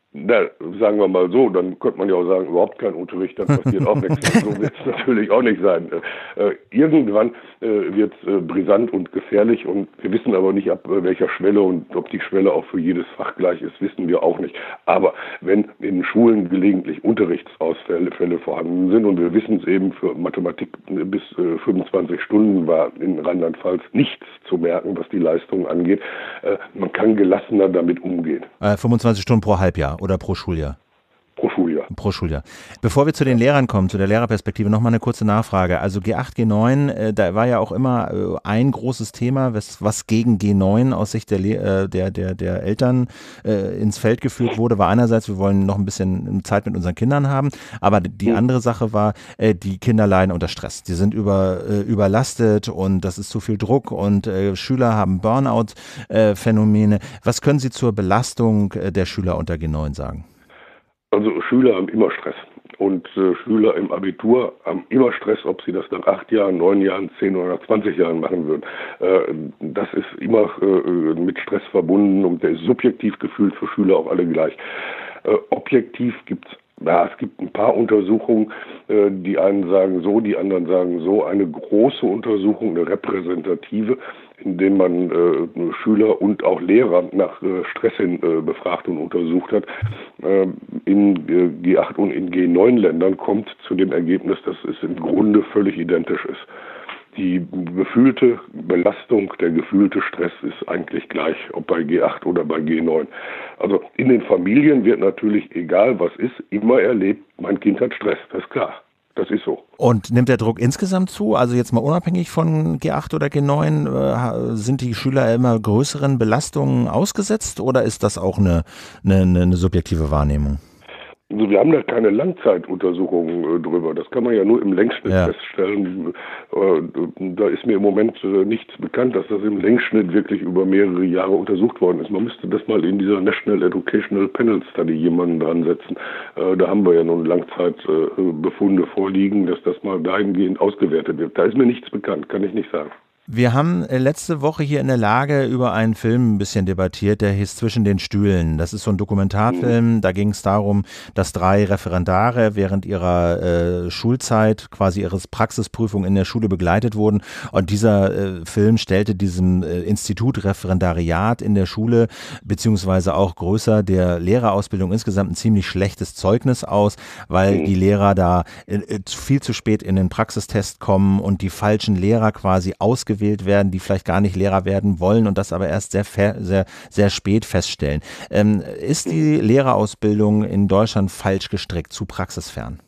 Na, sagen wir mal so, dann könnte man ja auch sagen, überhaupt kein Unterricht, dann passiert auch nichts. So wird es natürlich auch nicht sein. Äh, irgendwann äh, wird es äh, brisant und gefährlich und wir wissen aber nicht, ab äh, welcher Schwelle und ob die Schwelle auch für jedes Fach gleich ist, wissen wir auch nicht. Aber wenn in Schulen gelegentlich Unterrichtsausfälle Fälle vorhanden sind und wir wissen es eben, für Mathematik bis äh, fünfundzwanzig Stunden war in Rheinland-Pfalz nichts zu merken, was die Leistung angeht, äh, man kann gelassener damit umgehen. Äh, fünfundzwanzig Stunden pro Halbjahr oder pro Schuljahr? Pro Schuljahr. Pro Schuljahr. Bevor wir zu den Lehrern kommen, zu der Lehrerperspektive, nochmal eine kurze Nachfrage. Also G acht, G neun, äh, da war ja auch immer äh, ein großes Thema, was, was gegen G neun aus Sicht der, äh, der, der, der Eltern äh, ins Feld geführt wurde, war einerseits, wir wollen noch ein bisschen Zeit mit unseren Kindern haben, aber die andere Sache war, äh, die Kinder leiden unter Stress. Die sind über, äh, überlastet und das ist zu viel Druck und äh, Schüler haben Burnout-Phänomene. Äh, was können Sie zur Belastung äh, der Schüler unter G neun sagen? Also Schüler haben immer Stress und äh, Schüler im Abitur haben immer Stress, ob sie das nach acht Jahren, neun Jahren, zehn oder nach zwanzig Jahren machen würden. Äh, das ist immer äh, mit Stress verbunden und der ist subjektiv gefühlt für Schüler auch alle gleich. Äh, objektiv gibt's Ja, es gibt ein paar Untersuchungen, äh, die einen sagen so, die anderen sagen so. Eine große Untersuchung, eine repräsentative, in der man äh, Schüler und auch Lehrer nach äh, Stress hin äh, befragt und untersucht hat, äh, in äh, G acht und in G neun Ländern kommt zu dem Ergebnis, dass es im Grunde völlig identisch ist. Die gefühlte Belastung, der gefühlte Stress ist eigentlich gleich, ob bei G acht oder bei G neun. Also in den Familien wird natürlich, egal was ist, immer erlebt, mein Kind hat Stress, das ist klar. Das ist so. Und nimmt der Druck insgesamt zu? Also jetzt mal unabhängig von G acht oder G neun, äh, sind die Schüler immer größeren Belastungen ausgesetzt oder ist das auch eine, eine, eine subjektive Wahrnehmung? Also wir haben da keine Langzeituntersuchungen äh, drüber. Das kann man ja nur im Längsschnitt ja. feststellen. Äh, da ist mir im Moment äh, nichts bekannt, dass das im Längsschnitt wirklich über mehrere Jahre untersucht worden ist. Man müsste das mal in dieser National Educational Panel Study jemanden dran setzen. Äh, da haben wir ja nun Langzeitbefunde äh, vorliegen, dass das mal dahingehend ausgewertet wird. Da ist mir nichts bekannt, kann ich nicht sagen. Wir haben letzte Woche hier in der Lage über einen Film ein bisschen debattiert, der hieß Zwischen den Stühlen. Das ist so ein Dokumentarfilm, mhm. da ging es darum, dass drei Referendare während ihrer äh, Schulzeit, quasi ihres Praxisprüfung in der Schule begleitet wurden. Und dieser äh, Film stellte diesem äh, Institut Referendariat in der Schule, beziehungsweise auch größer der Lehrerausbildung insgesamt ein ziemlich schlechtes Zeugnis aus, weil mhm. die Lehrer da äh, viel zu spät in den Praxistest kommen und die falschen Lehrer quasi ausgewählt werden, die vielleicht gar nicht Lehrer werden wollen und das aber erst sehr, sehr, sehr spät feststellen. Ähm, ist die Lehrerausbildung in Deutschland falsch gestrickt, zu praxisfern?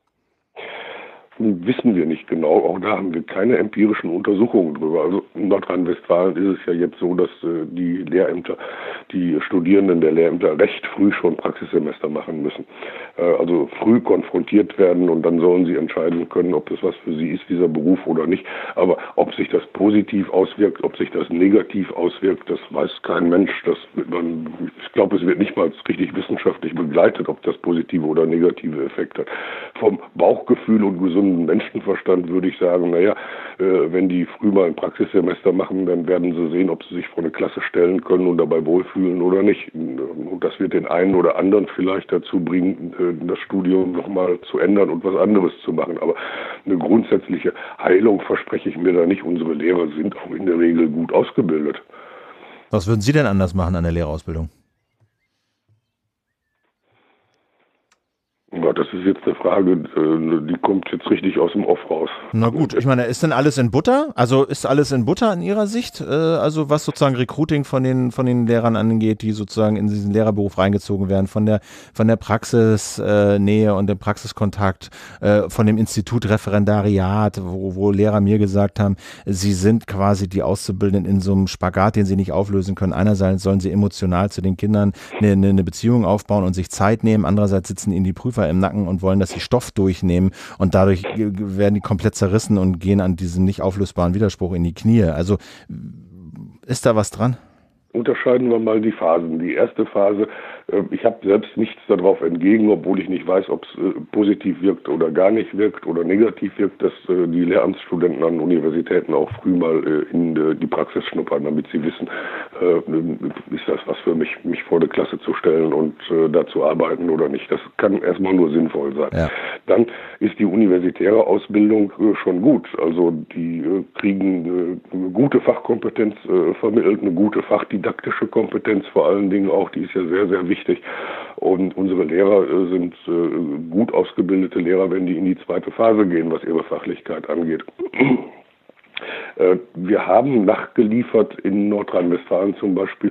Wissen wir nicht genau. Auch da haben wir keine empirischen Untersuchungen drüber. Also in Nordrhein-Westfalen ist es ja jetzt so, dass äh, die Lehrämter, die Studierenden der Lehrämter recht früh schon Praxissemester machen müssen. Äh, also früh konfrontiert werden und dann sollen sie entscheiden können, ob das was für sie ist, dieser Beruf oder nicht. Aber ob sich das positiv auswirkt, ob sich das negativ auswirkt, das weiß kein Mensch. Das wird man, ich glaube, es wird nicht mal richtig wissenschaftlich begleitet, ob das positive oder negative Effekte hat. Vom Bauchgefühl und gesunden Menschenverstand würde ich sagen, naja, äh, wenn die früh mal ein Praxissemester machen, dann werden sie sehen, ob sie sich vor eine Klasse stellen können und dabei wohlfühlen oder nicht. Und das wird den einen oder anderen vielleicht dazu bringen, äh, das Studium nochmal zu ändern und was anderes zu machen. Aber eine grundsätzliche Heilung verspreche ich mir da nicht. Unsere Lehrer sind auch in der Regel gut ausgebildet. Was würden Sie denn anders machen an der Lehrerausbildung? Ja, das ist jetzt eine Frage, die kommt jetzt richtig aus dem Off raus. Na gut, ich meine, ist denn alles in Butter? Also ist alles in Butter in Ihrer Sicht? Also was sozusagen Recruiting von den von den Lehrern angeht, die sozusagen in diesen Lehrerberuf reingezogen werden, von der von der Praxisnähe und dem Praxiskontakt, von dem Institut Referendariat, wo, wo Lehrer mir gesagt haben, sie sind quasi die Auszubildenden in so einem Spagat, den sie nicht auflösen können. Einerseits sollen sie emotional zu den Kindern eine, eine Beziehung aufbauen und sich Zeit nehmen, andererseits sitzen ihnen die Prüfer im Nacken und wollen, dass sie Stoff durchnehmen und dadurch werden die komplett zerrissen und gehen an diesem nicht auflösbaren Widerspruch in die Knie. Also ist da was dran? unterscheiden wir mal die Phasen. Die erste Phase, äh, ich habe selbst nichts darauf entgegen, obwohl ich nicht weiß, ob es äh, positiv wirkt oder gar nicht wirkt oder negativ wirkt, dass äh, die Lehramtsstudenten an Universitäten auch früh mal äh, in äh, die Praxis schnuppern, damit sie wissen, äh, ist das was für mich, mich vor der Klasse zu stellen und äh, da zu arbeiten oder nicht. Das kann erstmal nur sinnvoll sein. Ja. Dann ist die universitäre Ausbildung äh, schon gut. Also die äh, kriegen äh, eine gute Fachkompetenz äh, vermittelt, eine gute fachdidaktische Kompetenz vor allen Dingen auch, die ist ja sehr, sehr wichtig. Und unsere Lehrer äh, sind äh, gut ausgebildete Lehrer, wenn die in die zweite Phase gehen, was ihre Fachlichkeit angeht. äh, wir haben nachgeliefert in Nordrhein-Westfalen zum Beispiel,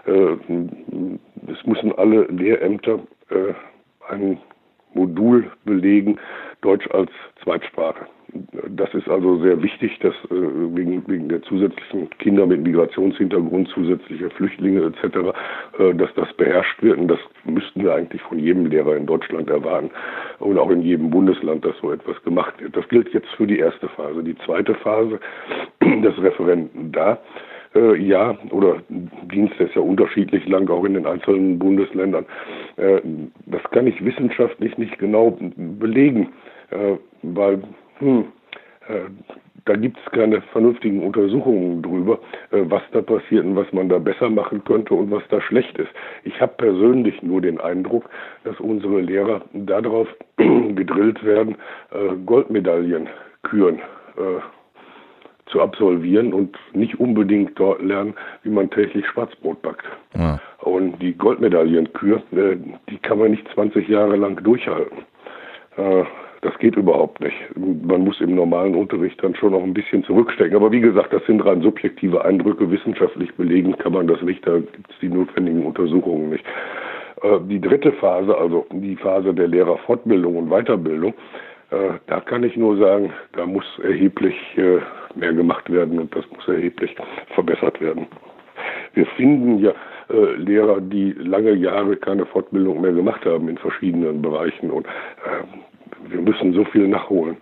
äh, es müssen alle Lehrämter äh, ein Modul belegen, Deutsch als Zweitsprache. Das ist also sehr wichtig, dass äh, wegen, wegen der zusätzlichen Kinder mit Migrationshintergrund, zusätzliche Flüchtlinge et cetera, äh, dass das beherrscht wird. Und das müssten wir eigentlich von jedem Lehrer in Deutschland erwarten und auch in jedem Bundesland, dass so etwas gemacht wird. Das gilt jetzt für die erste Phase. Die zweite Phase des Referenten da. Äh, ja, oder Dienst ist ja unterschiedlich lang, auch in den einzelnen Bundesländern. Äh, das kann ich wissenschaftlich nicht genau belegen, äh, weil hm, äh, da gibt es keine vernünftigen Untersuchungen drüber, äh, was da passiert und was man da besser machen könnte und was da schlecht ist. Ich habe persönlich nur den Eindruck, dass unsere Lehrer darauf gedrillt werden, äh, Goldmedaillen küren äh, zu absolvieren und nicht unbedingt dort lernen, wie man täglich Schwarzbrot backt. Ja. Und die Goldmedaillenkür, äh, die kann man nicht zwanzig Jahre lang durchhalten. Äh, das geht überhaupt nicht. Man muss im normalen Unterricht dann schon noch ein bisschen zurückstecken. Aber wie gesagt, das sind rein subjektive Eindrücke. Wissenschaftlich belegen kann man das nicht. Da gibt es die notwendigen Untersuchungen nicht. Äh, die dritte Phase, also die Phase der Lehrerfortbildung und Weiterbildung, äh, da kann ich nur sagen, da muss erheblich äh, mehr gemacht werden und das muss erheblich verbessert werden. Wir finden ja äh, Lehrer, die lange Jahre keine Fortbildung mehr gemacht haben in verschiedenen Bereichen und äh, wir müssen so viel nachholen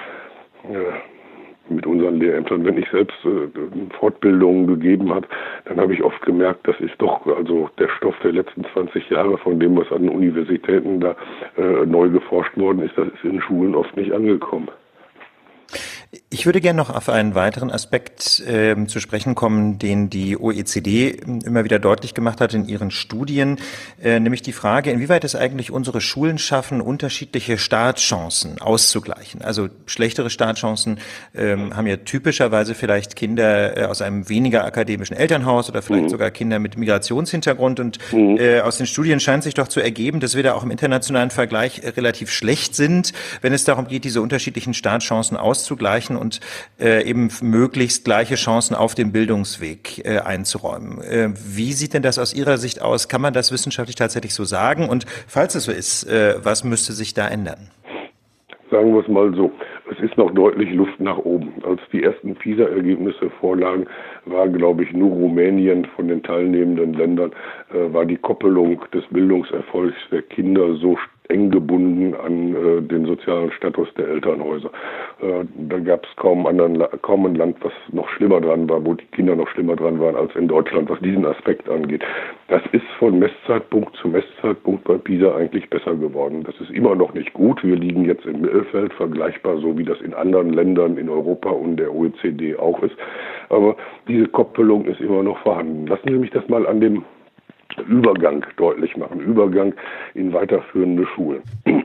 äh, mit unseren Lehrämtern. Wenn ich selbst äh, Fortbildungen gegeben habe, dann habe ich oft gemerkt, das ist doch also der Stoff der letzten zwanzig Jahre, von dem, was an Universitäten da äh, neu geforscht worden ist, das ist in Schulen oft nicht angekommen. Ich würde gerne noch auf einen weiteren Aspekt äh, zu sprechen kommen, den die O E C D immer wieder deutlich gemacht hat in ihren Studien, äh, nämlich die Frage, inwieweit es eigentlich unsere Schulen schaffen, unterschiedliche Startchancen auszugleichen. Also schlechtere Startchancen äh, haben ja typischerweise vielleicht Kinder äh, aus einem weniger akademischen Elternhaus oder vielleicht mhm. sogar Kinder mit Migrationshintergrund. Und mhm. äh, aus den Studien scheint sich doch zu ergeben, dass wir da auch im internationalen Vergleich äh, relativ schlecht sind, wenn es darum geht, diese unterschiedlichen Startchancen auszugleichen und äh, eben möglichst gleiche Chancen auf dem Bildungsweg äh, einzuräumen. Äh, wie sieht denn das aus Ihrer Sicht aus? Kann man das wissenschaftlich tatsächlich so sagen? Und falls es so ist, äh, was müsste sich da ändern? Sagen wir es mal so, es ist noch deutlich Luft nach oben. Als die ersten PISA-Ergebnisse vorlagen, war, glaube ich, nur Rumänien von den teilnehmenden Ländern, äh, war die Koppelung des Bildungserfolgs der Kinder so eng gebunden an äh, den sozialen Status der Elternhäuser. Äh, da gab es kaum, anderen, kaum ein Land, was noch schlimmer dran war, wo die Kinder noch schlimmer dran waren als in Deutschland, was diesen Aspekt angeht. Das ist von Messzeitpunkt zu Messzeitpunkt bei PISA eigentlich besser geworden. Das ist immer noch nicht gut. Wir liegen jetzt im Mittelfeld, vergleichbar so wie das in anderen Ländern in Europa und der O E C D auch ist. Aber diese Koppelung ist immer noch vorhanden. Lassen Sie mich das mal an dem Übergang deutlich machen, Übergang in weiterführende Schulen.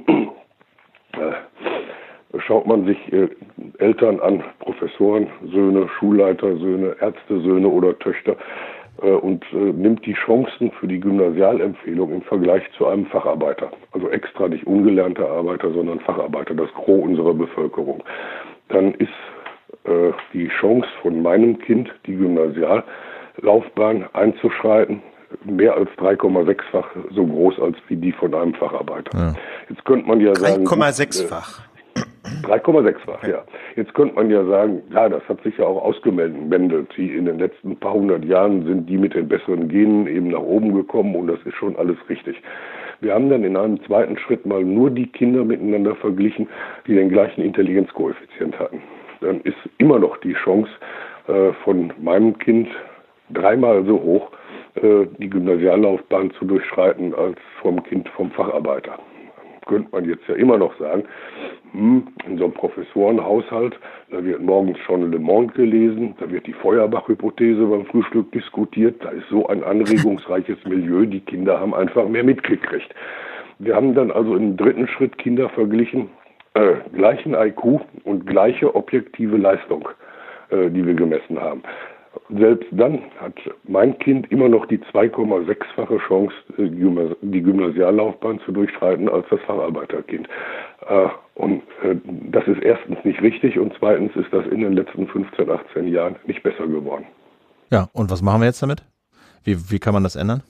Schaut man sich äh, Eltern an, Professoren, Söhne, Schulleitersöhne, Ärztesöhne oder Töchter äh, und äh, nimmt die Chancen für die Gymnasialempfehlung im Vergleich zu einem Facharbeiter, also extra nicht ungelernter Arbeiter, sondern Facharbeiter, das Gros unserer Bevölkerung, dann ist äh, die Chance von meinem Kind, die Gymnasiallaufbahn einzuschreiten, mehr als drei Komma sechs-fach so groß als wie die von einem Facharbeiter. Ja. Jetzt könnte man ja sagen... drei Komma sechs-fach? drei Komma sechs-fach, ja. Jetzt könnte man ja sagen, ja, das hat sich ja auch ausgemendelt. Die in den letzten paar hundert Jahren sind die mit den besseren Genen eben nach oben gekommen und das ist schon alles richtig. Wir haben dann in einem zweiten Schritt mal nur die Kinder miteinander verglichen, die den gleichen Intelligenzkoeffizient hatten. Dann ist immer noch die Chance äh, von meinem Kind dreimal so hoch die Gymnasiallaufbahn zu durchschreiten als vom Kind vom Facharbeiter. Könnte man jetzt ja immer noch sagen, hm, in so einem Professorenhaushalt, da wird morgens schon Le Monde gelesen, da wird die Feuerbach-Hypothese beim Frühstück diskutiert, da ist so ein anregungsreiches Milieu, die Kinder haben einfach mehr mitgekriegt. Wir haben dann also im dritten Schritt Kinder verglichen, äh, gleichen I Q und gleiche objektive Leistung, äh, die wir gemessen haben. Selbst dann hat mein Kind immer noch die zwei Komma sechs-fache Chance, die Gymnasiallaufbahn zu durchschreiten, als das Facharbeiterkind. Und das ist erstens nicht richtig und zweitens ist das in den letzten fünfzehn, achtzehn Jahren nicht besser geworden. Ja, und was machen wir jetzt damit? Wie, wie kann man das ändern?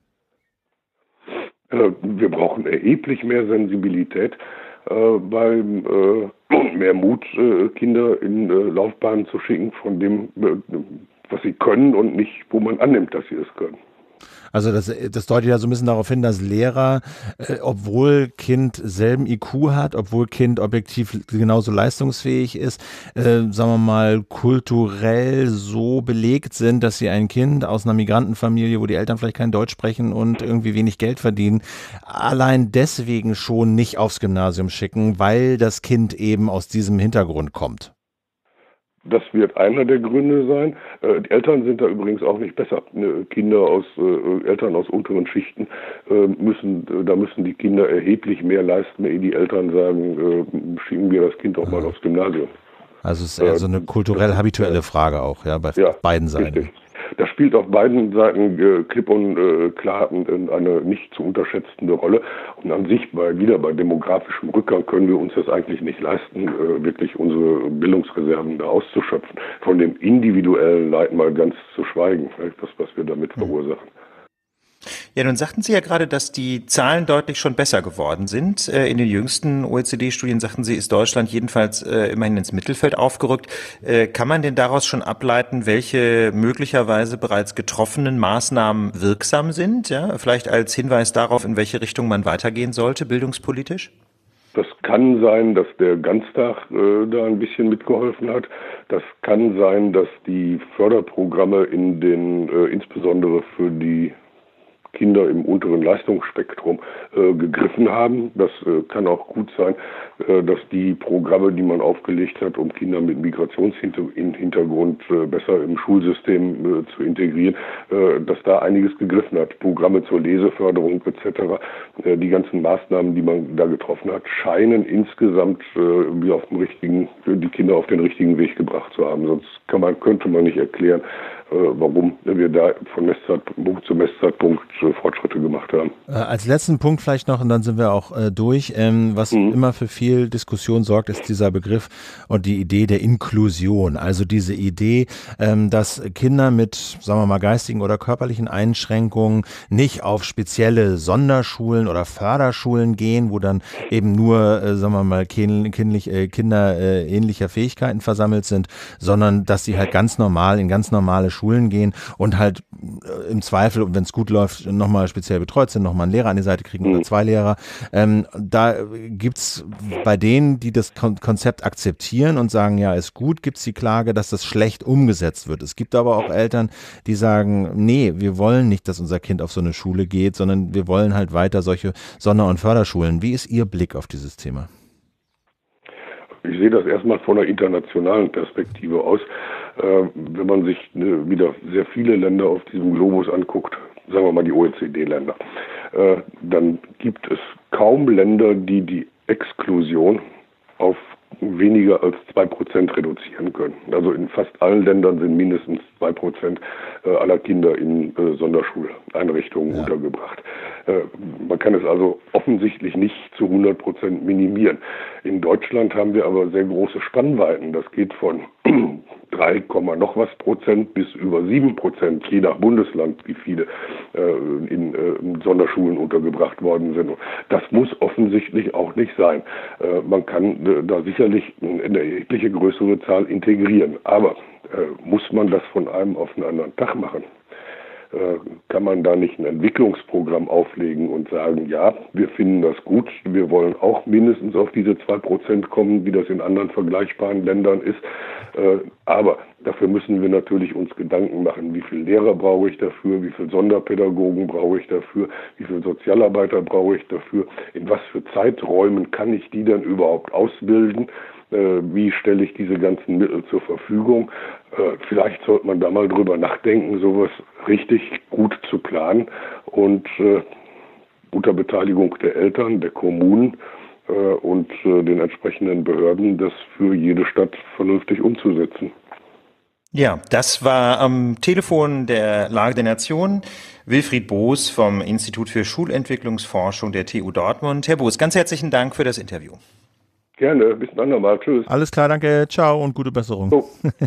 Wir brauchen erheblich mehr Sensibilität beim mehr Mut, Kinder in Laufbahnen zu schicken, von dem, was sie können und nicht, wo man annimmt, dass sie es können. Also das, das deutet ja so ein bisschen darauf hin, dass Lehrer, äh, obwohl Kind selben I Q hat, obwohl Kind objektiv genauso leistungsfähig ist, äh, sagen wir mal, kulturell so belegt sind, dass sie ein Kind aus einer Migrantenfamilie, wo die Eltern vielleicht kein Deutsch sprechen und irgendwie wenig Geld verdienen, allein deswegen schon nicht aufs Gymnasium schicken, weil das Kind eben aus diesem Hintergrund kommt. Das wird einer der Gründe sein. Die Eltern sind da übrigens auch nicht besser. Kinder aus Eltern aus unteren Schichten müssen, da müssen die Kinder erheblich mehr leisten, ehe die Eltern sagen, schicken wir das Kind doch mal aufs Gymnasium. Also es ist eher so eine kulturell-habituelle Frage auch, ja, bei ja, beiden Seiten. Richtig. Das spielt auf beiden Seiten äh, klipp und äh, klar eine nicht zu unterschätzende Rolle. Und an sich, bei, wieder bei demografischem Rückgang, können wir uns das eigentlich nicht leisten, äh, wirklich unsere Bildungsreserven da auszuschöpfen. Von dem individuellen Leid mal ganz zu schweigen, das, was wir damit verursachen. Ja, nun sagten Sie ja gerade, dass die Zahlen deutlich schon besser geworden sind. In den jüngsten O E C D-Studien, sagten Sie, ist Deutschland jedenfalls immerhin ins Mittelfeld aufgerückt. Kann man denn daraus schon ableiten, welche möglicherweise bereits getroffenen Maßnahmen wirksam sind? Ja, vielleicht als Hinweis darauf, in welche Richtung man weitergehen sollte, bildungspolitisch? Das kann sein, dass der Ganztag äh, da ein bisschen mitgeholfen hat. Das kann sein, dass die Förderprogramme in den, äh, insbesondere für die Kinder im unteren Leistungsspektrum äh, gegriffen haben. Das äh, kann auch gut sein, äh, dass die Programme, die man aufgelegt hat, um Kinder mit Migrationshintergrund äh, besser im Schulsystem äh, zu integrieren, äh, dass da einiges gegriffen hat. Programme zur Leseförderung et cetera. Äh, die ganzen Maßnahmen, die man da getroffen hat, scheinen insgesamt äh, wie auf dem richtigen, die Kinder auf den richtigen Weg gebracht zu haben. Sonst kann man, könnte man nicht erklären, warum wir da von Messzeitpunkt zu Messzeitpunkt Fortschritte gemacht haben. Äh, als letzten Punkt vielleicht noch, und dann sind wir auch äh, durch, ähm, was mhm. immer für viel Diskussion sorgt, ist dieser Begriff und die Idee der Inklusion. Also diese Idee, ähm, dass Kinder mit, sagen wir mal, geistigen oder körperlichen Einschränkungen nicht auf spezielle Sonderschulen oder Förderschulen gehen, wo dann eben nur, äh, sagen wir mal, kin- kindlich, äh, Kinder äh, ähnlicher Fähigkeiten versammelt sind, sondern dass sie halt ganz normal in ganz normale Schulen Schulen gehen und halt äh, im Zweifel, wenn es gut läuft, nochmal speziell betreut sind, nochmal einen Lehrer an die Seite kriegen mhm. oder zwei Lehrer. Ähm, da gibt's bei denen, die das Kon- Konzept akzeptieren und sagen, ja, ist gut, gibt's die Klage, dass das schlecht umgesetzt wird. Es gibt aber auch Eltern, die sagen, nee, wir wollen nicht, dass unser Kind auf so eine Schule geht, sondern wir wollen halt weiter solche Sonder- und Förderschulen. Wie ist Ihr Blick auf dieses Thema? Ich sehe das erstmal von einer internationalen Perspektive aus. Äh, wenn man sich ne, wieder sehr viele Länder auf diesem Globus anguckt, sagen wir mal die O E C D-Länder, äh, dann gibt es kaum Länder, die die Exklusion auf weniger als zwei Prozent reduzieren können. Also in fast allen Ländern sind mindestens zwei Prozent aller Kinder in äh, Sonderschuleinrichtungen ja. untergebracht. Äh, man kann es also offensichtlich nicht zu hundert Prozent minimieren. In Deutschland haben wir aber sehr große Spannweiten. Das geht von drei, noch was Prozent bis über sieben Prozent, je nach Bundesland, wie viele äh, in, äh, in Sonderschulen untergebracht worden sind. Das muss offensichtlich auch nicht sein. Äh, man kann äh, da sicherlich eine erhebliche größere Zahl integrieren. Aber äh, muss man das von einem auf einen anderen Tag machen? Äh, kann man da nicht ein Entwicklungsprogramm auflegen und sagen, ja, wir finden das gut, wir wollen auch mindestens auf diese zwei Prozent kommen, wie das in anderen vergleichbaren Ländern ist. Äh, aber Dafür müssen wir natürlich uns Gedanken machen, wie viele Lehrer brauche ich dafür, wie viele Sonderpädagogen brauche ich dafür, wie viele Sozialarbeiter brauche ich dafür, in was für Zeiträumen kann ich die dann überhaupt ausbilden, äh, wie stelle ich diese ganzen Mittel zur Verfügung. Äh, vielleicht sollte man da mal drüber nachdenken, sowas richtig gut zu planen und äh, unter Beteiligung der Eltern, der Kommunen äh, und äh, den entsprechenden Behörden, das für jede Stadt vernünftig umzusetzen. Ja, das war am Telefon der Lage der Nation Wilfried Boos vom Institut für Schulentwicklungsforschung der T U Dortmund. Herr Boos, ganz herzlichen Dank für das Interview. Gerne, bis ein andermal. Tschüss. Alles klar, danke. Ciao und gute Besserung. So.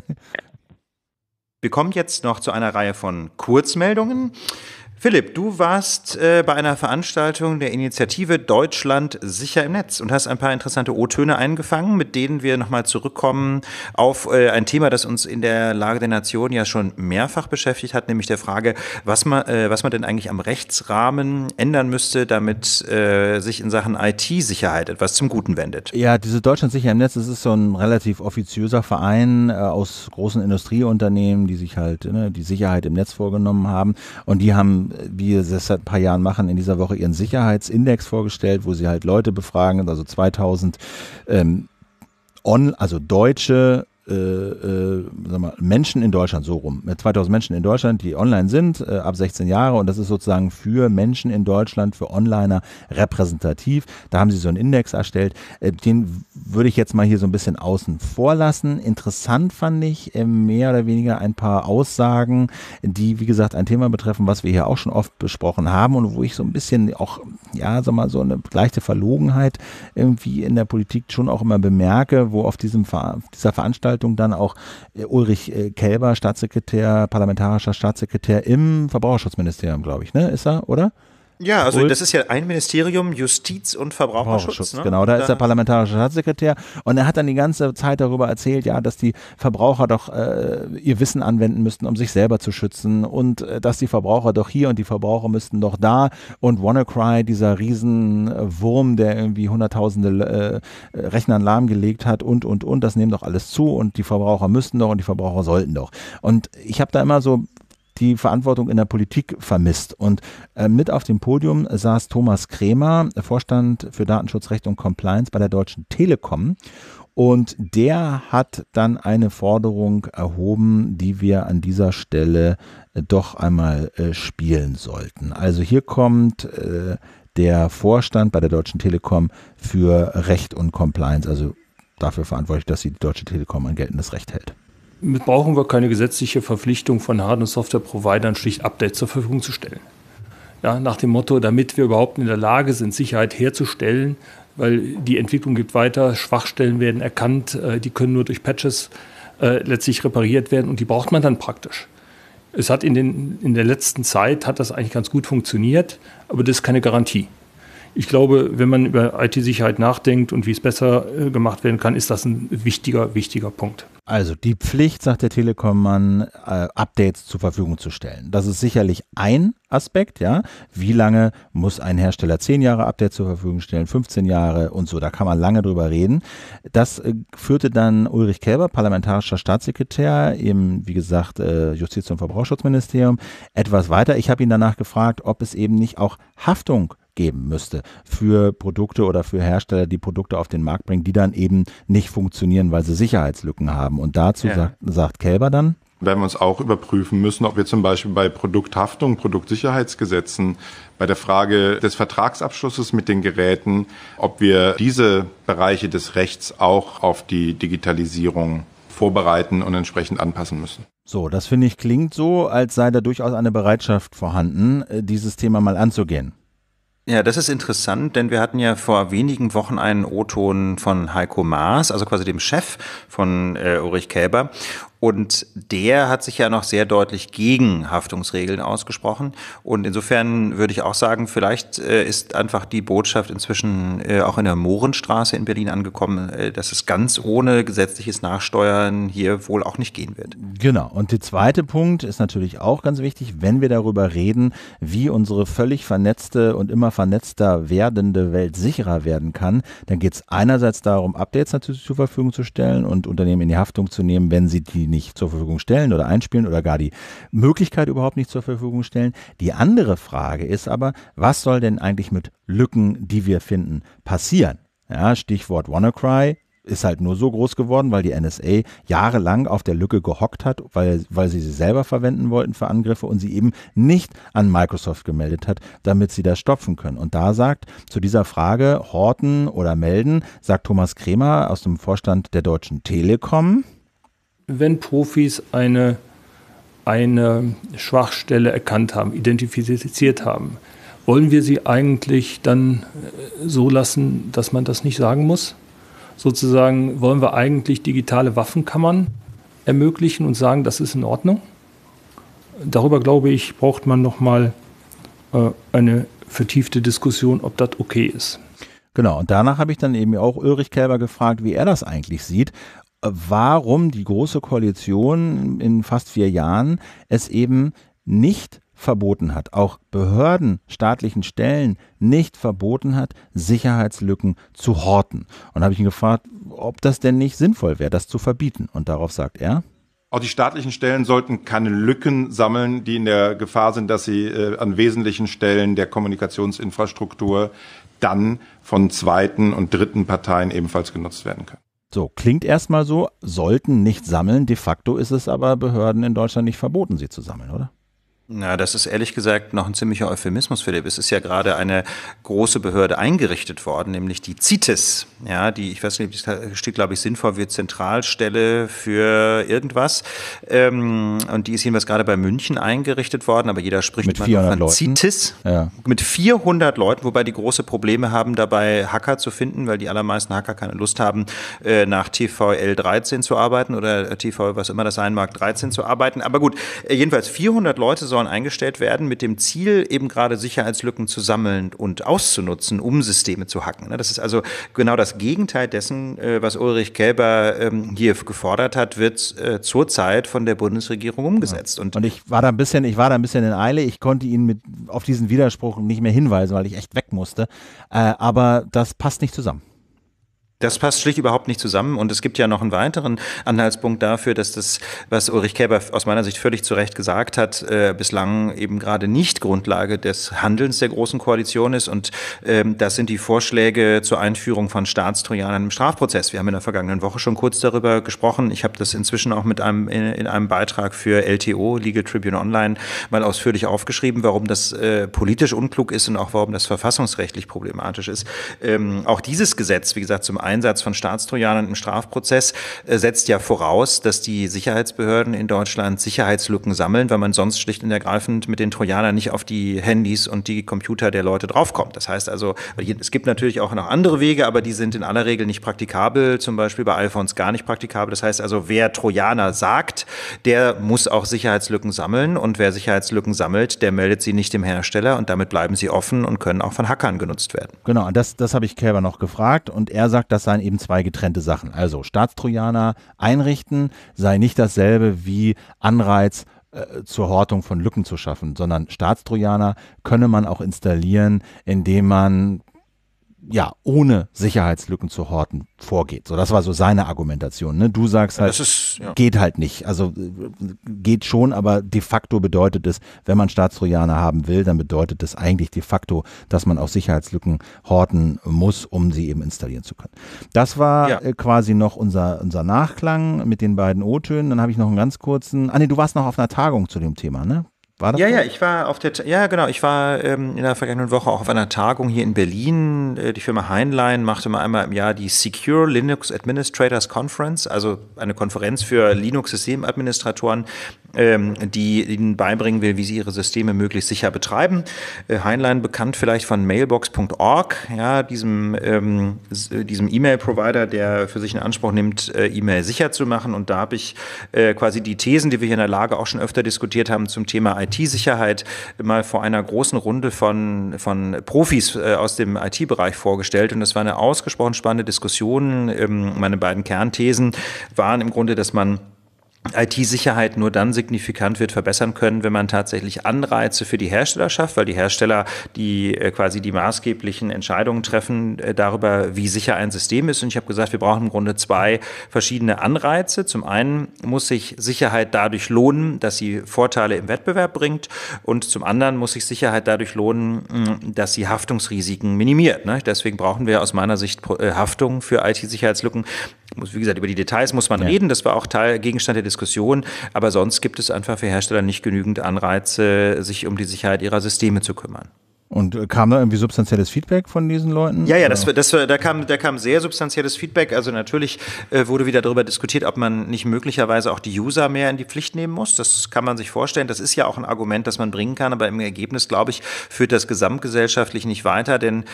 Wir kommen jetzt noch zu einer Reihe von Kurzmeldungen. Philipp, du warst äh, bei einer Veranstaltung der Initiative Deutschland sicher im Netz und hast ein paar interessante O-Töne eingefangen, mit denen wir nochmal zurückkommen auf äh, ein Thema, das uns in der Lage der Nation ja schon mehrfach beschäftigt hat, nämlich der Frage, was man, äh, was man denn eigentlich am Rechtsrahmen ändern müsste, damit äh, sich in Sachen I T-Sicherheit etwas zum Guten wendet. Ja, diese Deutschland sicher im Netz, das ist so ein relativ offiziöser Verein äh, aus großen Industrieunternehmen, die sich halt ne, die Sicherheit im Netz vorgenommen haben, und die haben, wie sie es seit ein paar Jahren machen, in dieser Woche ihren Sicherheitsindex vorgestellt, wo sie halt Leute befragen, also zweitausend ähm, on, also deutsche äh, äh, sag mal, Menschen in Deutschland, so rum, zweitausend Menschen in Deutschland, die online sind, äh, ab sechzehn Jahre, und das ist sozusagen für Menschen in Deutschland, für Onliner repräsentativ. Da haben sie so einen Index erstellt, äh, den würde ich jetzt mal hier so ein bisschen außen vor lassen. Interessant fand ich äh, mehr oder weniger ein paar Aussagen, die, wie gesagt, ein Thema betreffen, was wir hier auch schon oft besprochen haben und wo ich so ein bisschen auch, ja, sag mal, so eine leichte Verlogenheit irgendwie in der Politik schon auch immer bemerke, wo auf diesem Ver- dieser Veranstaltung dann auch Ulrich Kelber, Staatssekretär, parlamentarischer Staatssekretär im Verbraucherschutzministerium, glaube ich, ne, ist er, oder? Ja, also Ulf. Das ist ja ein Ministerium, Justiz und Verbraucherschutz. Verbraucherschutz ne? Genau, da ist der parlamentarische Staatssekretär, und er hat dann die ganze Zeit darüber erzählt, ja, dass die Verbraucher doch äh, ihr Wissen anwenden müssten, um sich selber zu schützen, und äh, dass die Verbraucher doch hier und die Verbraucher müssten doch da, und WannaCry, dieser Riesenwurm, der irgendwie hunderttausende äh, Rechnern lahmgelegt hat, und, und, und, das nehmen doch alles zu, und die Verbraucher müssten doch und die Verbraucher sollten doch. Und ich habe da immer so die Verantwortung in der Politik vermisst. Und äh, mit auf dem Podium saß Thomas Krämer, Vorstand für Datenschutz, Recht und Compliance bei der Deutschen Telekom. Und der hat dann eine Forderung erhoben, die wir an dieser Stelle äh, doch einmal äh, spielen sollten. Also hier kommt äh, der Vorstand bei der Deutschen Telekom für Recht und Compliance, also dafür verantwortlich, dass sie die Deutsche Telekom an geltendes Recht hält. Damit brauchen wir keine gesetzliche Verpflichtung von Hard- und Software-Providern, schlicht Updates zur Verfügung zu stellen. Ja, nach dem Motto, damit wir überhaupt in der Lage sind, Sicherheit herzustellen, weil die Entwicklung geht weiter, Schwachstellen werden erkannt, äh, die können nur durch Patches äh, letztlich repariert werden, und die braucht man dann praktisch. Es hat in, den, in der letzten Zeit hat das eigentlich ganz gut funktioniert, aber das ist keine Garantie. Ich glaube, wenn man über I T-Sicherheit nachdenkt und wie es besser äh, gemacht werden kann, ist das ein wichtiger, wichtiger Punkt. Also die Pflicht, sagt der Telekom-Mann, äh, Updates zur Verfügung zu stellen. Das ist sicherlich ein Aspekt, ja. Wie lange muss ein Hersteller zehn Jahre Updates zur Verfügung stellen, fünfzehn Jahre und so, da kann man lange drüber reden. Das äh, führte dann Ulrich Kelber, parlamentarischer Staatssekretär im, wie gesagt, äh, Justiz- und Verbraucherschutzministerium, etwas weiter. Ich habe ihn danach gefragt, ob es eben nicht auch Haftung geben müsste für Produkte oder für Hersteller, die Produkte auf den Markt bringen, die dann eben nicht funktionieren, weil sie Sicherheitslücken haben. Und dazu ja. sagt, sagt Kelber dann: Werden wir uns auch überprüfen müssen, ob wir zum Beispiel bei Produkthaftung, Produktsicherheitsgesetzen, bei der Frage des Vertragsabschlusses mit den Geräten, ob wir diese Bereiche des Rechts auch auf die Digitalisierung vorbereiten und entsprechend anpassen müssen. So, das finde ich klingt so, als sei da durchaus eine Bereitschaft vorhanden, dieses Thema mal anzugehen. Ja, das ist interessant, denn wir hatten ja vor wenigen Wochen einen O-Ton von Heiko Maas, also quasi dem Chef von äh, Ulrich Kelber. Und der hat sich ja noch sehr deutlich gegen Haftungsregeln ausgesprochen. Und insofern würde ich auch sagen, vielleicht äh, ist einfach die Botschaft inzwischen äh, auch in der Mohrenstraße in Berlin angekommen, äh, dass es ganz ohne gesetzliches Nachsteuern hier wohl auch nicht gehen wird. Genau. Und der zweite Punkt ist natürlich auch ganz wichtig, wenn wir darüber reden, wie unsere völlig vernetzte und immer vernetzter werdende Welt sicherer werden kann, dann geht es einerseits darum, Updates natürlich zur Verfügung zu stellen und Unternehmen in die Haftung zu nehmen, wenn sie die nicht zur Verfügung stellen oder einspielen oder gar die Möglichkeit überhaupt nicht zur Verfügung stellen. Die andere Frage ist aber, was soll denn eigentlich mit Lücken, die wir finden, passieren? Ja, Stichwort WannaCry ist halt nur so groß geworden, weil die N S A jahrelang auf der Lücke gehockt hat, weil, weil sie sie selber verwenden wollten für Angriffe und sie eben nicht an Microsoft gemeldet hat, damit sie das stopfen können. Und da sagt zu dieser Frage horten oder melden, sagt Thomas Kremer aus dem Vorstand der Deutschen Telekom: Wenn Profis eine, eine Schwachstelle erkannt haben, identifiziert haben, wollen wir sie eigentlich dann so lassen, dass man das nicht sagen muss? Sozusagen wollen wir eigentlich digitale Waffenkammern ermöglichen und sagen, das ist in Ordnung? Darüber, glaube ich, braucht man nochmal äh, eine vertiefte Diskussion, ob das okay ist. Genau, und danach habe ich dann eben auch Ulrich Kelber gefragt, wie er das eigentlich sieht, warum die Große Koalition in fast vier Jahren es eben nicht verboten hat, auch Behörden, staatlichen Stellen nicht verboten hat, Sicherheitslücken zu horten. Und da habe ich ihn gefragt, ob das denn nicht sinnvoll wäre, das zu verbieten. Und darauf sagt er: Auch die staatlichen Stellen sollten keine Lücken sammeln, die in der Gefahr sind, dass sie äh, an wesentlichen Stellen der Kommunikationsinfrastruktur dann von zweiten und dritten Parteien ebenfalls genutzt werden können. So, klingt erstmal so, sollten nicht sammeln. De facto ist es aber Behörden in Deutschland nicht verboten, sie zu sammeln, oder? Na, das ist ehrlich gesagt noch ein ziemlicher Euphemismus, Philipp. Es ist ja gerade eine große Behörde eingerichtet worden, nämlich die CITES. Ja, die, ich weiß nicht, steht, glaube ich, sinnvoll wie Zentralstelle für irgendwas. Ähm, und die ist jedenfalls gerade bei München eingerichtet worden, aber jeder spricht mit immer von Leuten. CITES. Ja. Mit vierhundert Leuten, wobei die große Probleme haben, dabei Hacker zu finden, weil die allermeisten Hacker keine Lust haben, äh, nach T V L dreizehn zu arbeiten oder T V, was immer das sein mag, dreizehn zu arbeiten. Aber gut, äh, jedenfalls vierhundert Leute sollen eingestellt werden mit dem Ziel, eben gerade Sicherheitslücken zu sammeln und auszunutzen, um Systeme zu hacken. Das ist also genau das Gegenteil dessen, was Ulrich Kelber hier gefordert hat, wird zurzeit von der Bundesregierung umgesetzt. Ja. Und, und ich war da ein bisschen, ich war da ein bisschen in Eile. Ich konnte ihn mit auf diesen Widerspruch nicht mehr hinweisen, weil ich echt weg musste. Aber das passt nicht zusammen. Das passt schlicht überhaupt nicht zusammen und es gibt ja noch einen weiteren Anhaltspunkt dafür, dass das, was Ulrich Kelber aus meiner Sicht völlig zu Recht gesagt hat, äh, bislang eben gerade nicht Grundlage des Handelns der Großen Koalition ist und ähm, das sind die Vorschläge zur Einführung von Staatstrojanern im Strafprozess. Wir haben in der vergangenen Woche schon kurz darüber gesprochen. Ich habe das inzwischen auch mit einem in, in einem Beitrag für L T O, Legal Tribune Online, mal ausführlich aufgeschrieben, warum das äh, politisch unklug ist und auch warum das verfassungsrechtlich problematisch ist. Ähm, auch dieses Gesetz, wie gesagt, zum Einsatz von Staatstrojanern im Strafprozess äh, setzt ja voraus, dass die Sicherheitsbehörden in Deutschland Sicherheitslücken sammeln, weil man sonst schlicht und ergreifend mit den Trojanern nicht auf die Handys und die Computer der Leute draufkommt. Das heißt also, es gibt natürlich auch noch andere Wege, aber die sind in aller Regel nicht praktikabel, zum Beispiel bei iPhones gar nicht praktikabel. Das heißt also, wer Trojaner sagt, der muss auch Sicherheitslücken sammeln und wer Sicherheitslücken sammelt, der meldet sie nicht dem Hersteller und damit bleiben sie offen und können auch von Hackern genutzt werden. Genau, das, das habe ich Kelber noch gefragt und er sagt, das seien eben zwei getrennte Sachen. Also Staatstrojaner einrichten sei nicht dasselbe wie Anreiz äh, zur Hortung von Lücken zu schaffen, sondern Staatstrojaner könne man auch installieren, indem man ja, ohne Sicherheitslücken zu horten vorgeht. So, das war so seine Argumentation. Ne? Du sagst halt, das ist, ja. geht halt nicht. Also geht schon, aber de facto bedeutet es, wenn man Staatstrojaner haben will, dann bedeutet es eigentlich de facto, dass man auch Sicherheitslücken horten muss, um sie eben installieren zu können. Das war ja. äh, quasi noch unser, unser Nachklang mit den beiden O-Tönen. Dann habe ich noch einen ganz kurzen, ah nee, du warst noch auf einer Tagung zu dem Thema, ne? War das ja, so? ja, ich war auf der, ja genau, ich war ähm, in der vergangenen Woche auch auf einer Tagung hier in Berlin. Äh, die Firma Heinlein machte mal einmal im Jahr die Secure Linux Administrators Conference, also eine Konferenz für Linux-Systemadministratoren, ähm, die ihnen beibringen will, wie sie ihre Systeme möglichst sicher betreiben. Äh, Heinlein bekannt vielleicht von mailbox punkt org, ja, diesem, ähm, diesem E-Mail-Provider, der für sich in Anspruch nimmt, äh, E-Mail sicher zu machen. Und da habe ich äh, quasi die Thesen, die wir hier in der Lage auch schon öfter diskutiert haben zum Thema I T-Sicherheit mal vor einer großen Runde von, von Profis äh, aus dem I T-Bereich vorgestellt und das war eine ausgesprochen spannende Diskussion. Ähm, meine beiden Kernthesen waren im Grunde, dass man I T-Sicherheit nur dann signifikant wird verbessern können, wenn man tatsächlich Anreize für die Hersteller schafft, weil die Hersteller die äh, quasi die maßgeblichen Entscheidungen treffen äh, darüber, wie sicher ein System ist. Und ich habe gesagt, wir brauchen im Grunde zwei verschiedene Anreize. Zum einen muss sich Sicherheit dadurch lohnen, dass sie Vorteile im Wettbewerb bringt, und zum anderen muss sich Sicherheit dadurch lohnen, dass sie Haftungsrisiken minimiert. Ne? Deswegen brauchen wir aus meiner Sicht äh, Haftung für I T-Sicherheitslücken. Wie gesagt, über die Details muss man ja reden, das war auch Teil, Gegenstand der Diskussion, aber sonst gibt es einfach für Hersteller nicht genügend Anreize, sich um die Sicherheit ihrer Systeme zu kümmern. Und kam da irgendwie substanzielles Feedback von diesen Leuten? Ja, ja, das, das, da, kam, da kam sehr substanzielles Feedback. Also natürlich äh, wurde wieder darüber diskutiert, ob man nicht möglicherweise auch die User mehr in die Pflicht nehmen muss. Das kann man sich vorstellen. Das ist ja auch ein Argument, das man bringen kann. Aber im Ergebnis, glaube ich, führt das gesamtgesellschaftlich nicht weiter. Denn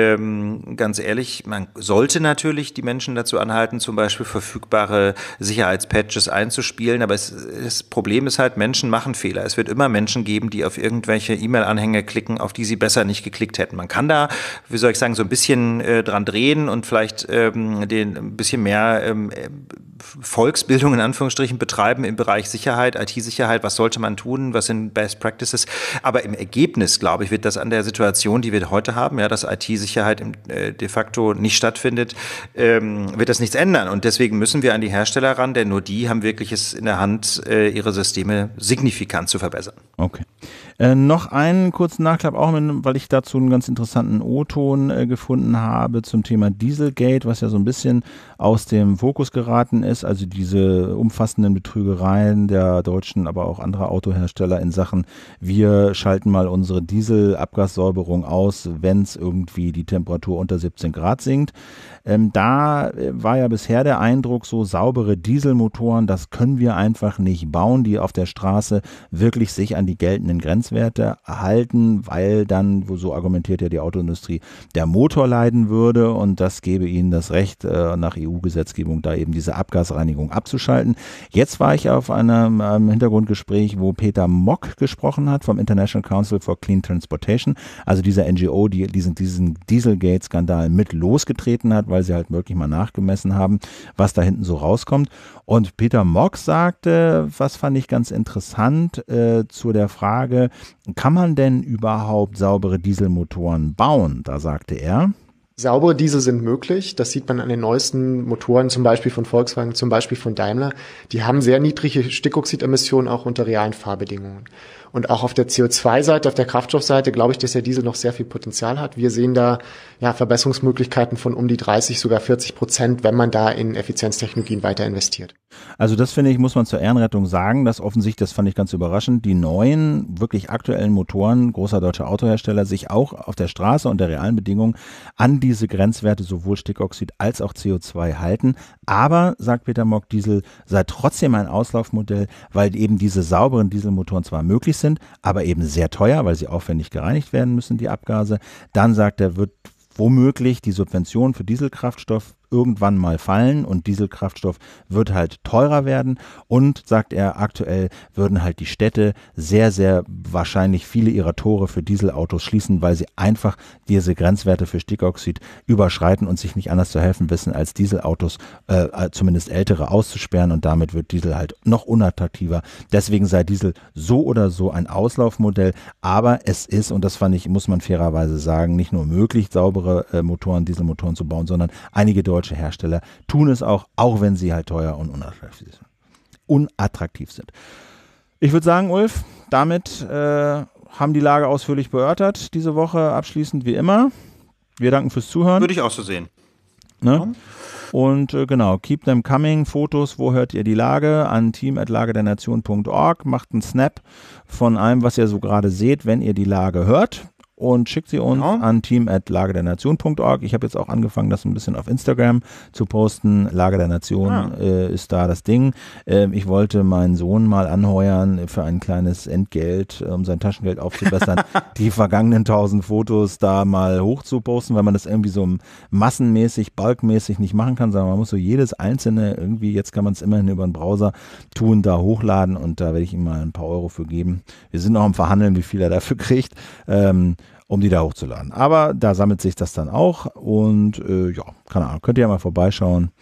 ähm, ganz ehrlich, man sollte natürlich die Menschen dazu anhalten, zum Beispiel verfügbare Sicherheitspatches einzuspielen. Aber es, das Problem ist halt, Menschen machen Fehler. Es wird immer Menschen geben, die auf irgendwelche E-Mail-Anhänge klicken, auf die sie besser nicht geklickt hätten. Man kann da, wie soll ich sagen, so ein bisschen äh, dran drehen und vielleicht ähm, den ein bisschen mehr ähm, Volksbildung in Anführungsstrichen betreiben im Bereich Sicherheit, I T-Sicherheit. Was sollte man tun? Was sind Best Practices? Aber im Ergebnis, glaube ich, wird das an der Situation, die wir heute haben, ja, dass I T-Sicherheit äh, de facto nicht stattfindet, ähm, wird das nichts ändern. Und deswegen müssen wir an die Hersteller ran, denn nur die haben wirklich es in der Hand, äh, ihre Systeme signifikant zu verbessern. Okay. Äh, noch einen kurzen Nachklapp, auch mit, weil ich dazu einen ganz interessanten O-Ton äh, gefunden habe zum Thema Dieselgate, was ja so ein bisschen aus dem Fokus geraten ist, also diese umfassenden Betrügereien der deutschen, aber auch anderer Autohersteller in Sachen, wir schalten mal unsere Dieselabgassäuberung aus, wenn es irgendwie die Temperatur unter siebzehn Grad sinkt. Ähm, da war ja bisher der Eindruck, so saubere Dieselmotoren, das können wir einfach nicht bauen, die auf der Straße wirklich sich an die geltenden Grenzwerte halten, weil dann, wo so argumentiert ja die Autoindustrie, der Motor leiden würde und das gebe ihnen das Recht, äh, nach E U-Gesetzgebung da eben diese Abgasreinigung abzuschalten. Jetzt war ich auf einem, einem Hintergrundgespräch, wo Peter Mock gesprochen hat vom International Council for Clean Transportation, also dieser N G O, die diesen, diesen Dieselgate-Skandal mit losgetreten hat, weil sie halt wirklich mal nachgemessen haben, was da hinten so rauskommt. Und Peter Mock sagte, was fand ich ganz interessant, äh, zu der Frage, kann man denn überhaupt saubere Dieselmotoren bauen? Da sagte er: Saubere Diesel sind möglich. Das sieht man an den neuesten Motoren, zum Beispiel von Volkswagen, zum Beispiel von Daimler. Die haben sehr niedrige Stickoxidemissionen auch unter realen Fahrbedingungen. Und auch auf der C O zwei Seite, auf der Kraftstoffseite, glaube ich, dass der Diesel noch sehr viel Potenzial hat. Wir sehen da ja Verbesserungsmöglichkeiten von um die dreißig, sogar vierzig Prozent, wenn man da in Effizienztechnologien weiter investiert. Also das finde ich, muss man zur Ehrenrettung sagen, dass offensichtlich, das fand ich ganz überraschend, die neuen, wirklich aktuellen Motoren großer deutscher Autohersteller sich auch auf der Straße unter realen Bedingungen an diese Grenzwerte sowohl Stickoxid als auch C O zwei halten. Aber, sagt Peter Mock, Diesel sei trotzdem ein Auslaufmodell, weil eben diese sauberen Dieselmotoren zwar möglich sind, aber eben sehr teuer, weil sie aufwendig gereinigt werden müssen, die Abgase. Dann sagt er, wird womöglich die Subvention für Dieselkraftstoff irgendwann mal fallen und Dieselkraftstoff wird halt teurer werden und, sagt er, aktuell würden halt die Städte sehr, sehr wahrscheinlich viele ihrer Tore für Dieselautos schließen, weil sie einfach diese Grenzwerte für Stickoxid überschreiten und sich nicht anders zu helfen wissen, als Dieselautos, äh, zumindest ältere, auszusperren und damit wird Diesel halt noch unattraktiver. Deswegen sei Diesel so oder so ein Auslaufmodell, aber es ist, und das fand ich, muss man fairerweise sagen, nicht nur möglich, saubere äh, Motoren, Dieselmotoren zu bauen, sondern einige deutsche Hersteller tun es auch, auch wenn sie halt teuer und unattraktiv sind. Unattraktiv sind. Ich würde sagen, Ulf, damit äh, haben die Lage ausführlich beörtert diese Woche, abschließend wie immer. Wir danken fürs Zuhören. Würde ich auch so sehen. Ne? Ja. Und äh, genau, keep them coming. Fotos, wo hört ihr die Lage? An team at lagedernation punkt org. Macht einen Snap von allem, was ihr so gerade seht, wenn ihr die Lage hört. Und schickt sie uns ja. an team at lagedernation punkt org. Ich habe jetzt auch angefangen, das ein bisschen auf Instagram zu posten. Lage der Nation ah. äh, ist da das Ding. Äh, ich wollte meinen Sohn mal anheuern für ein kleines Entgelt, um sein Taschengeld aufzubessern, die vergangenen tausend Fotos da mal hoch zu posten, weil man das irgendwie so massenmäßig, bulkmäßig nicht machen kann, sondern man muss so jedes einzelne irgendwie, jetzt kann man es immerhin über den Browser tun, da hochladen und da werde ich ihm mal ein paar Euro für geben. Wir sind noch am Verhandeln, wie viel er dafür kriegt. Ähm, um die da hochzuladen. Aber da sammelt sich das dann auch und äh, ja, keine Ahnung, könnt ihr ja mal vorbeischauen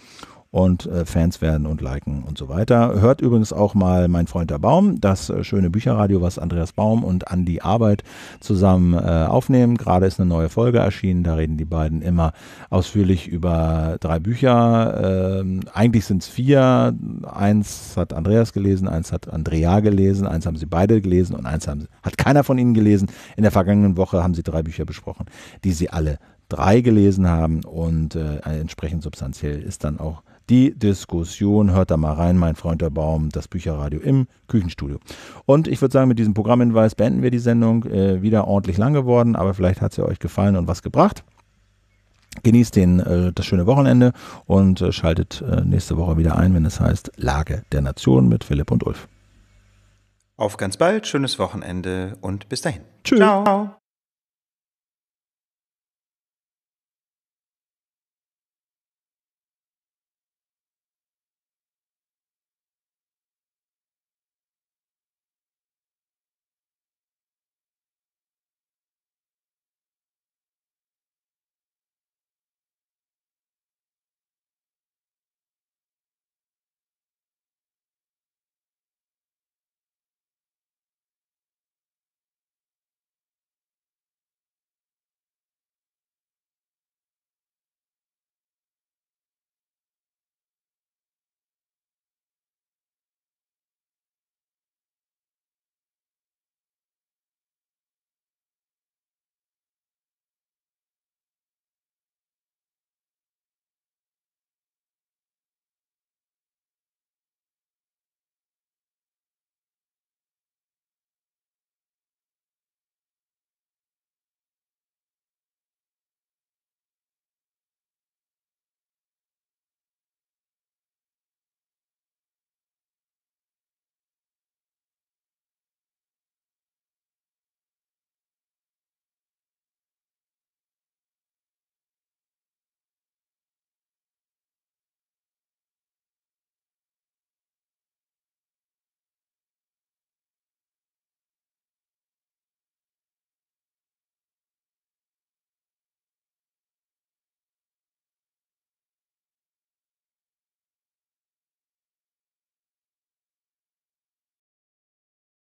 und äh, Fans werden und liken und so weiter. Hört übrigens auch mal Mein Freund der Baum, das äh, schöne Bücherradio, was Andreas Baum und Andi Arbeit zusammen äh, aufnehmen. Gerade ist eine neue Folge erschienen, da reden die beiden immer ausführlich über drei Bücher. Ähm, eigentlich sind es vier. Eins hat Andreas gelesen, eins hat Andrea gelesen, eins haben sie beide gelesen und eins haben, hat keiner von ihnen gelesen. In der vergangenen Woche haben sie drei Bücher besprochen, die sie alle drei gelesen haben und äh, entsprechend substanziell ist dann auch die Diskussion. Hört da mal rein, Mein Freund der Baum, das Bücherradio im Küchenstudio. Und ich würde sagen, mit diesem Programmhinweis beenden wir die Sendung. Äh, wieder ordentlich lang geworden, aber vielleicht hat es ja euch gefallen und was gebracht. Genießt den, äh, das schöne Wochenende und äh, schaltet äh, nächste Woche wieder ein, wenn es heißt Lage der Nation mit Philipp und Ulf. Auf ganz bald, schönes Wochenende und bis dahin. Tschüss. Ciao.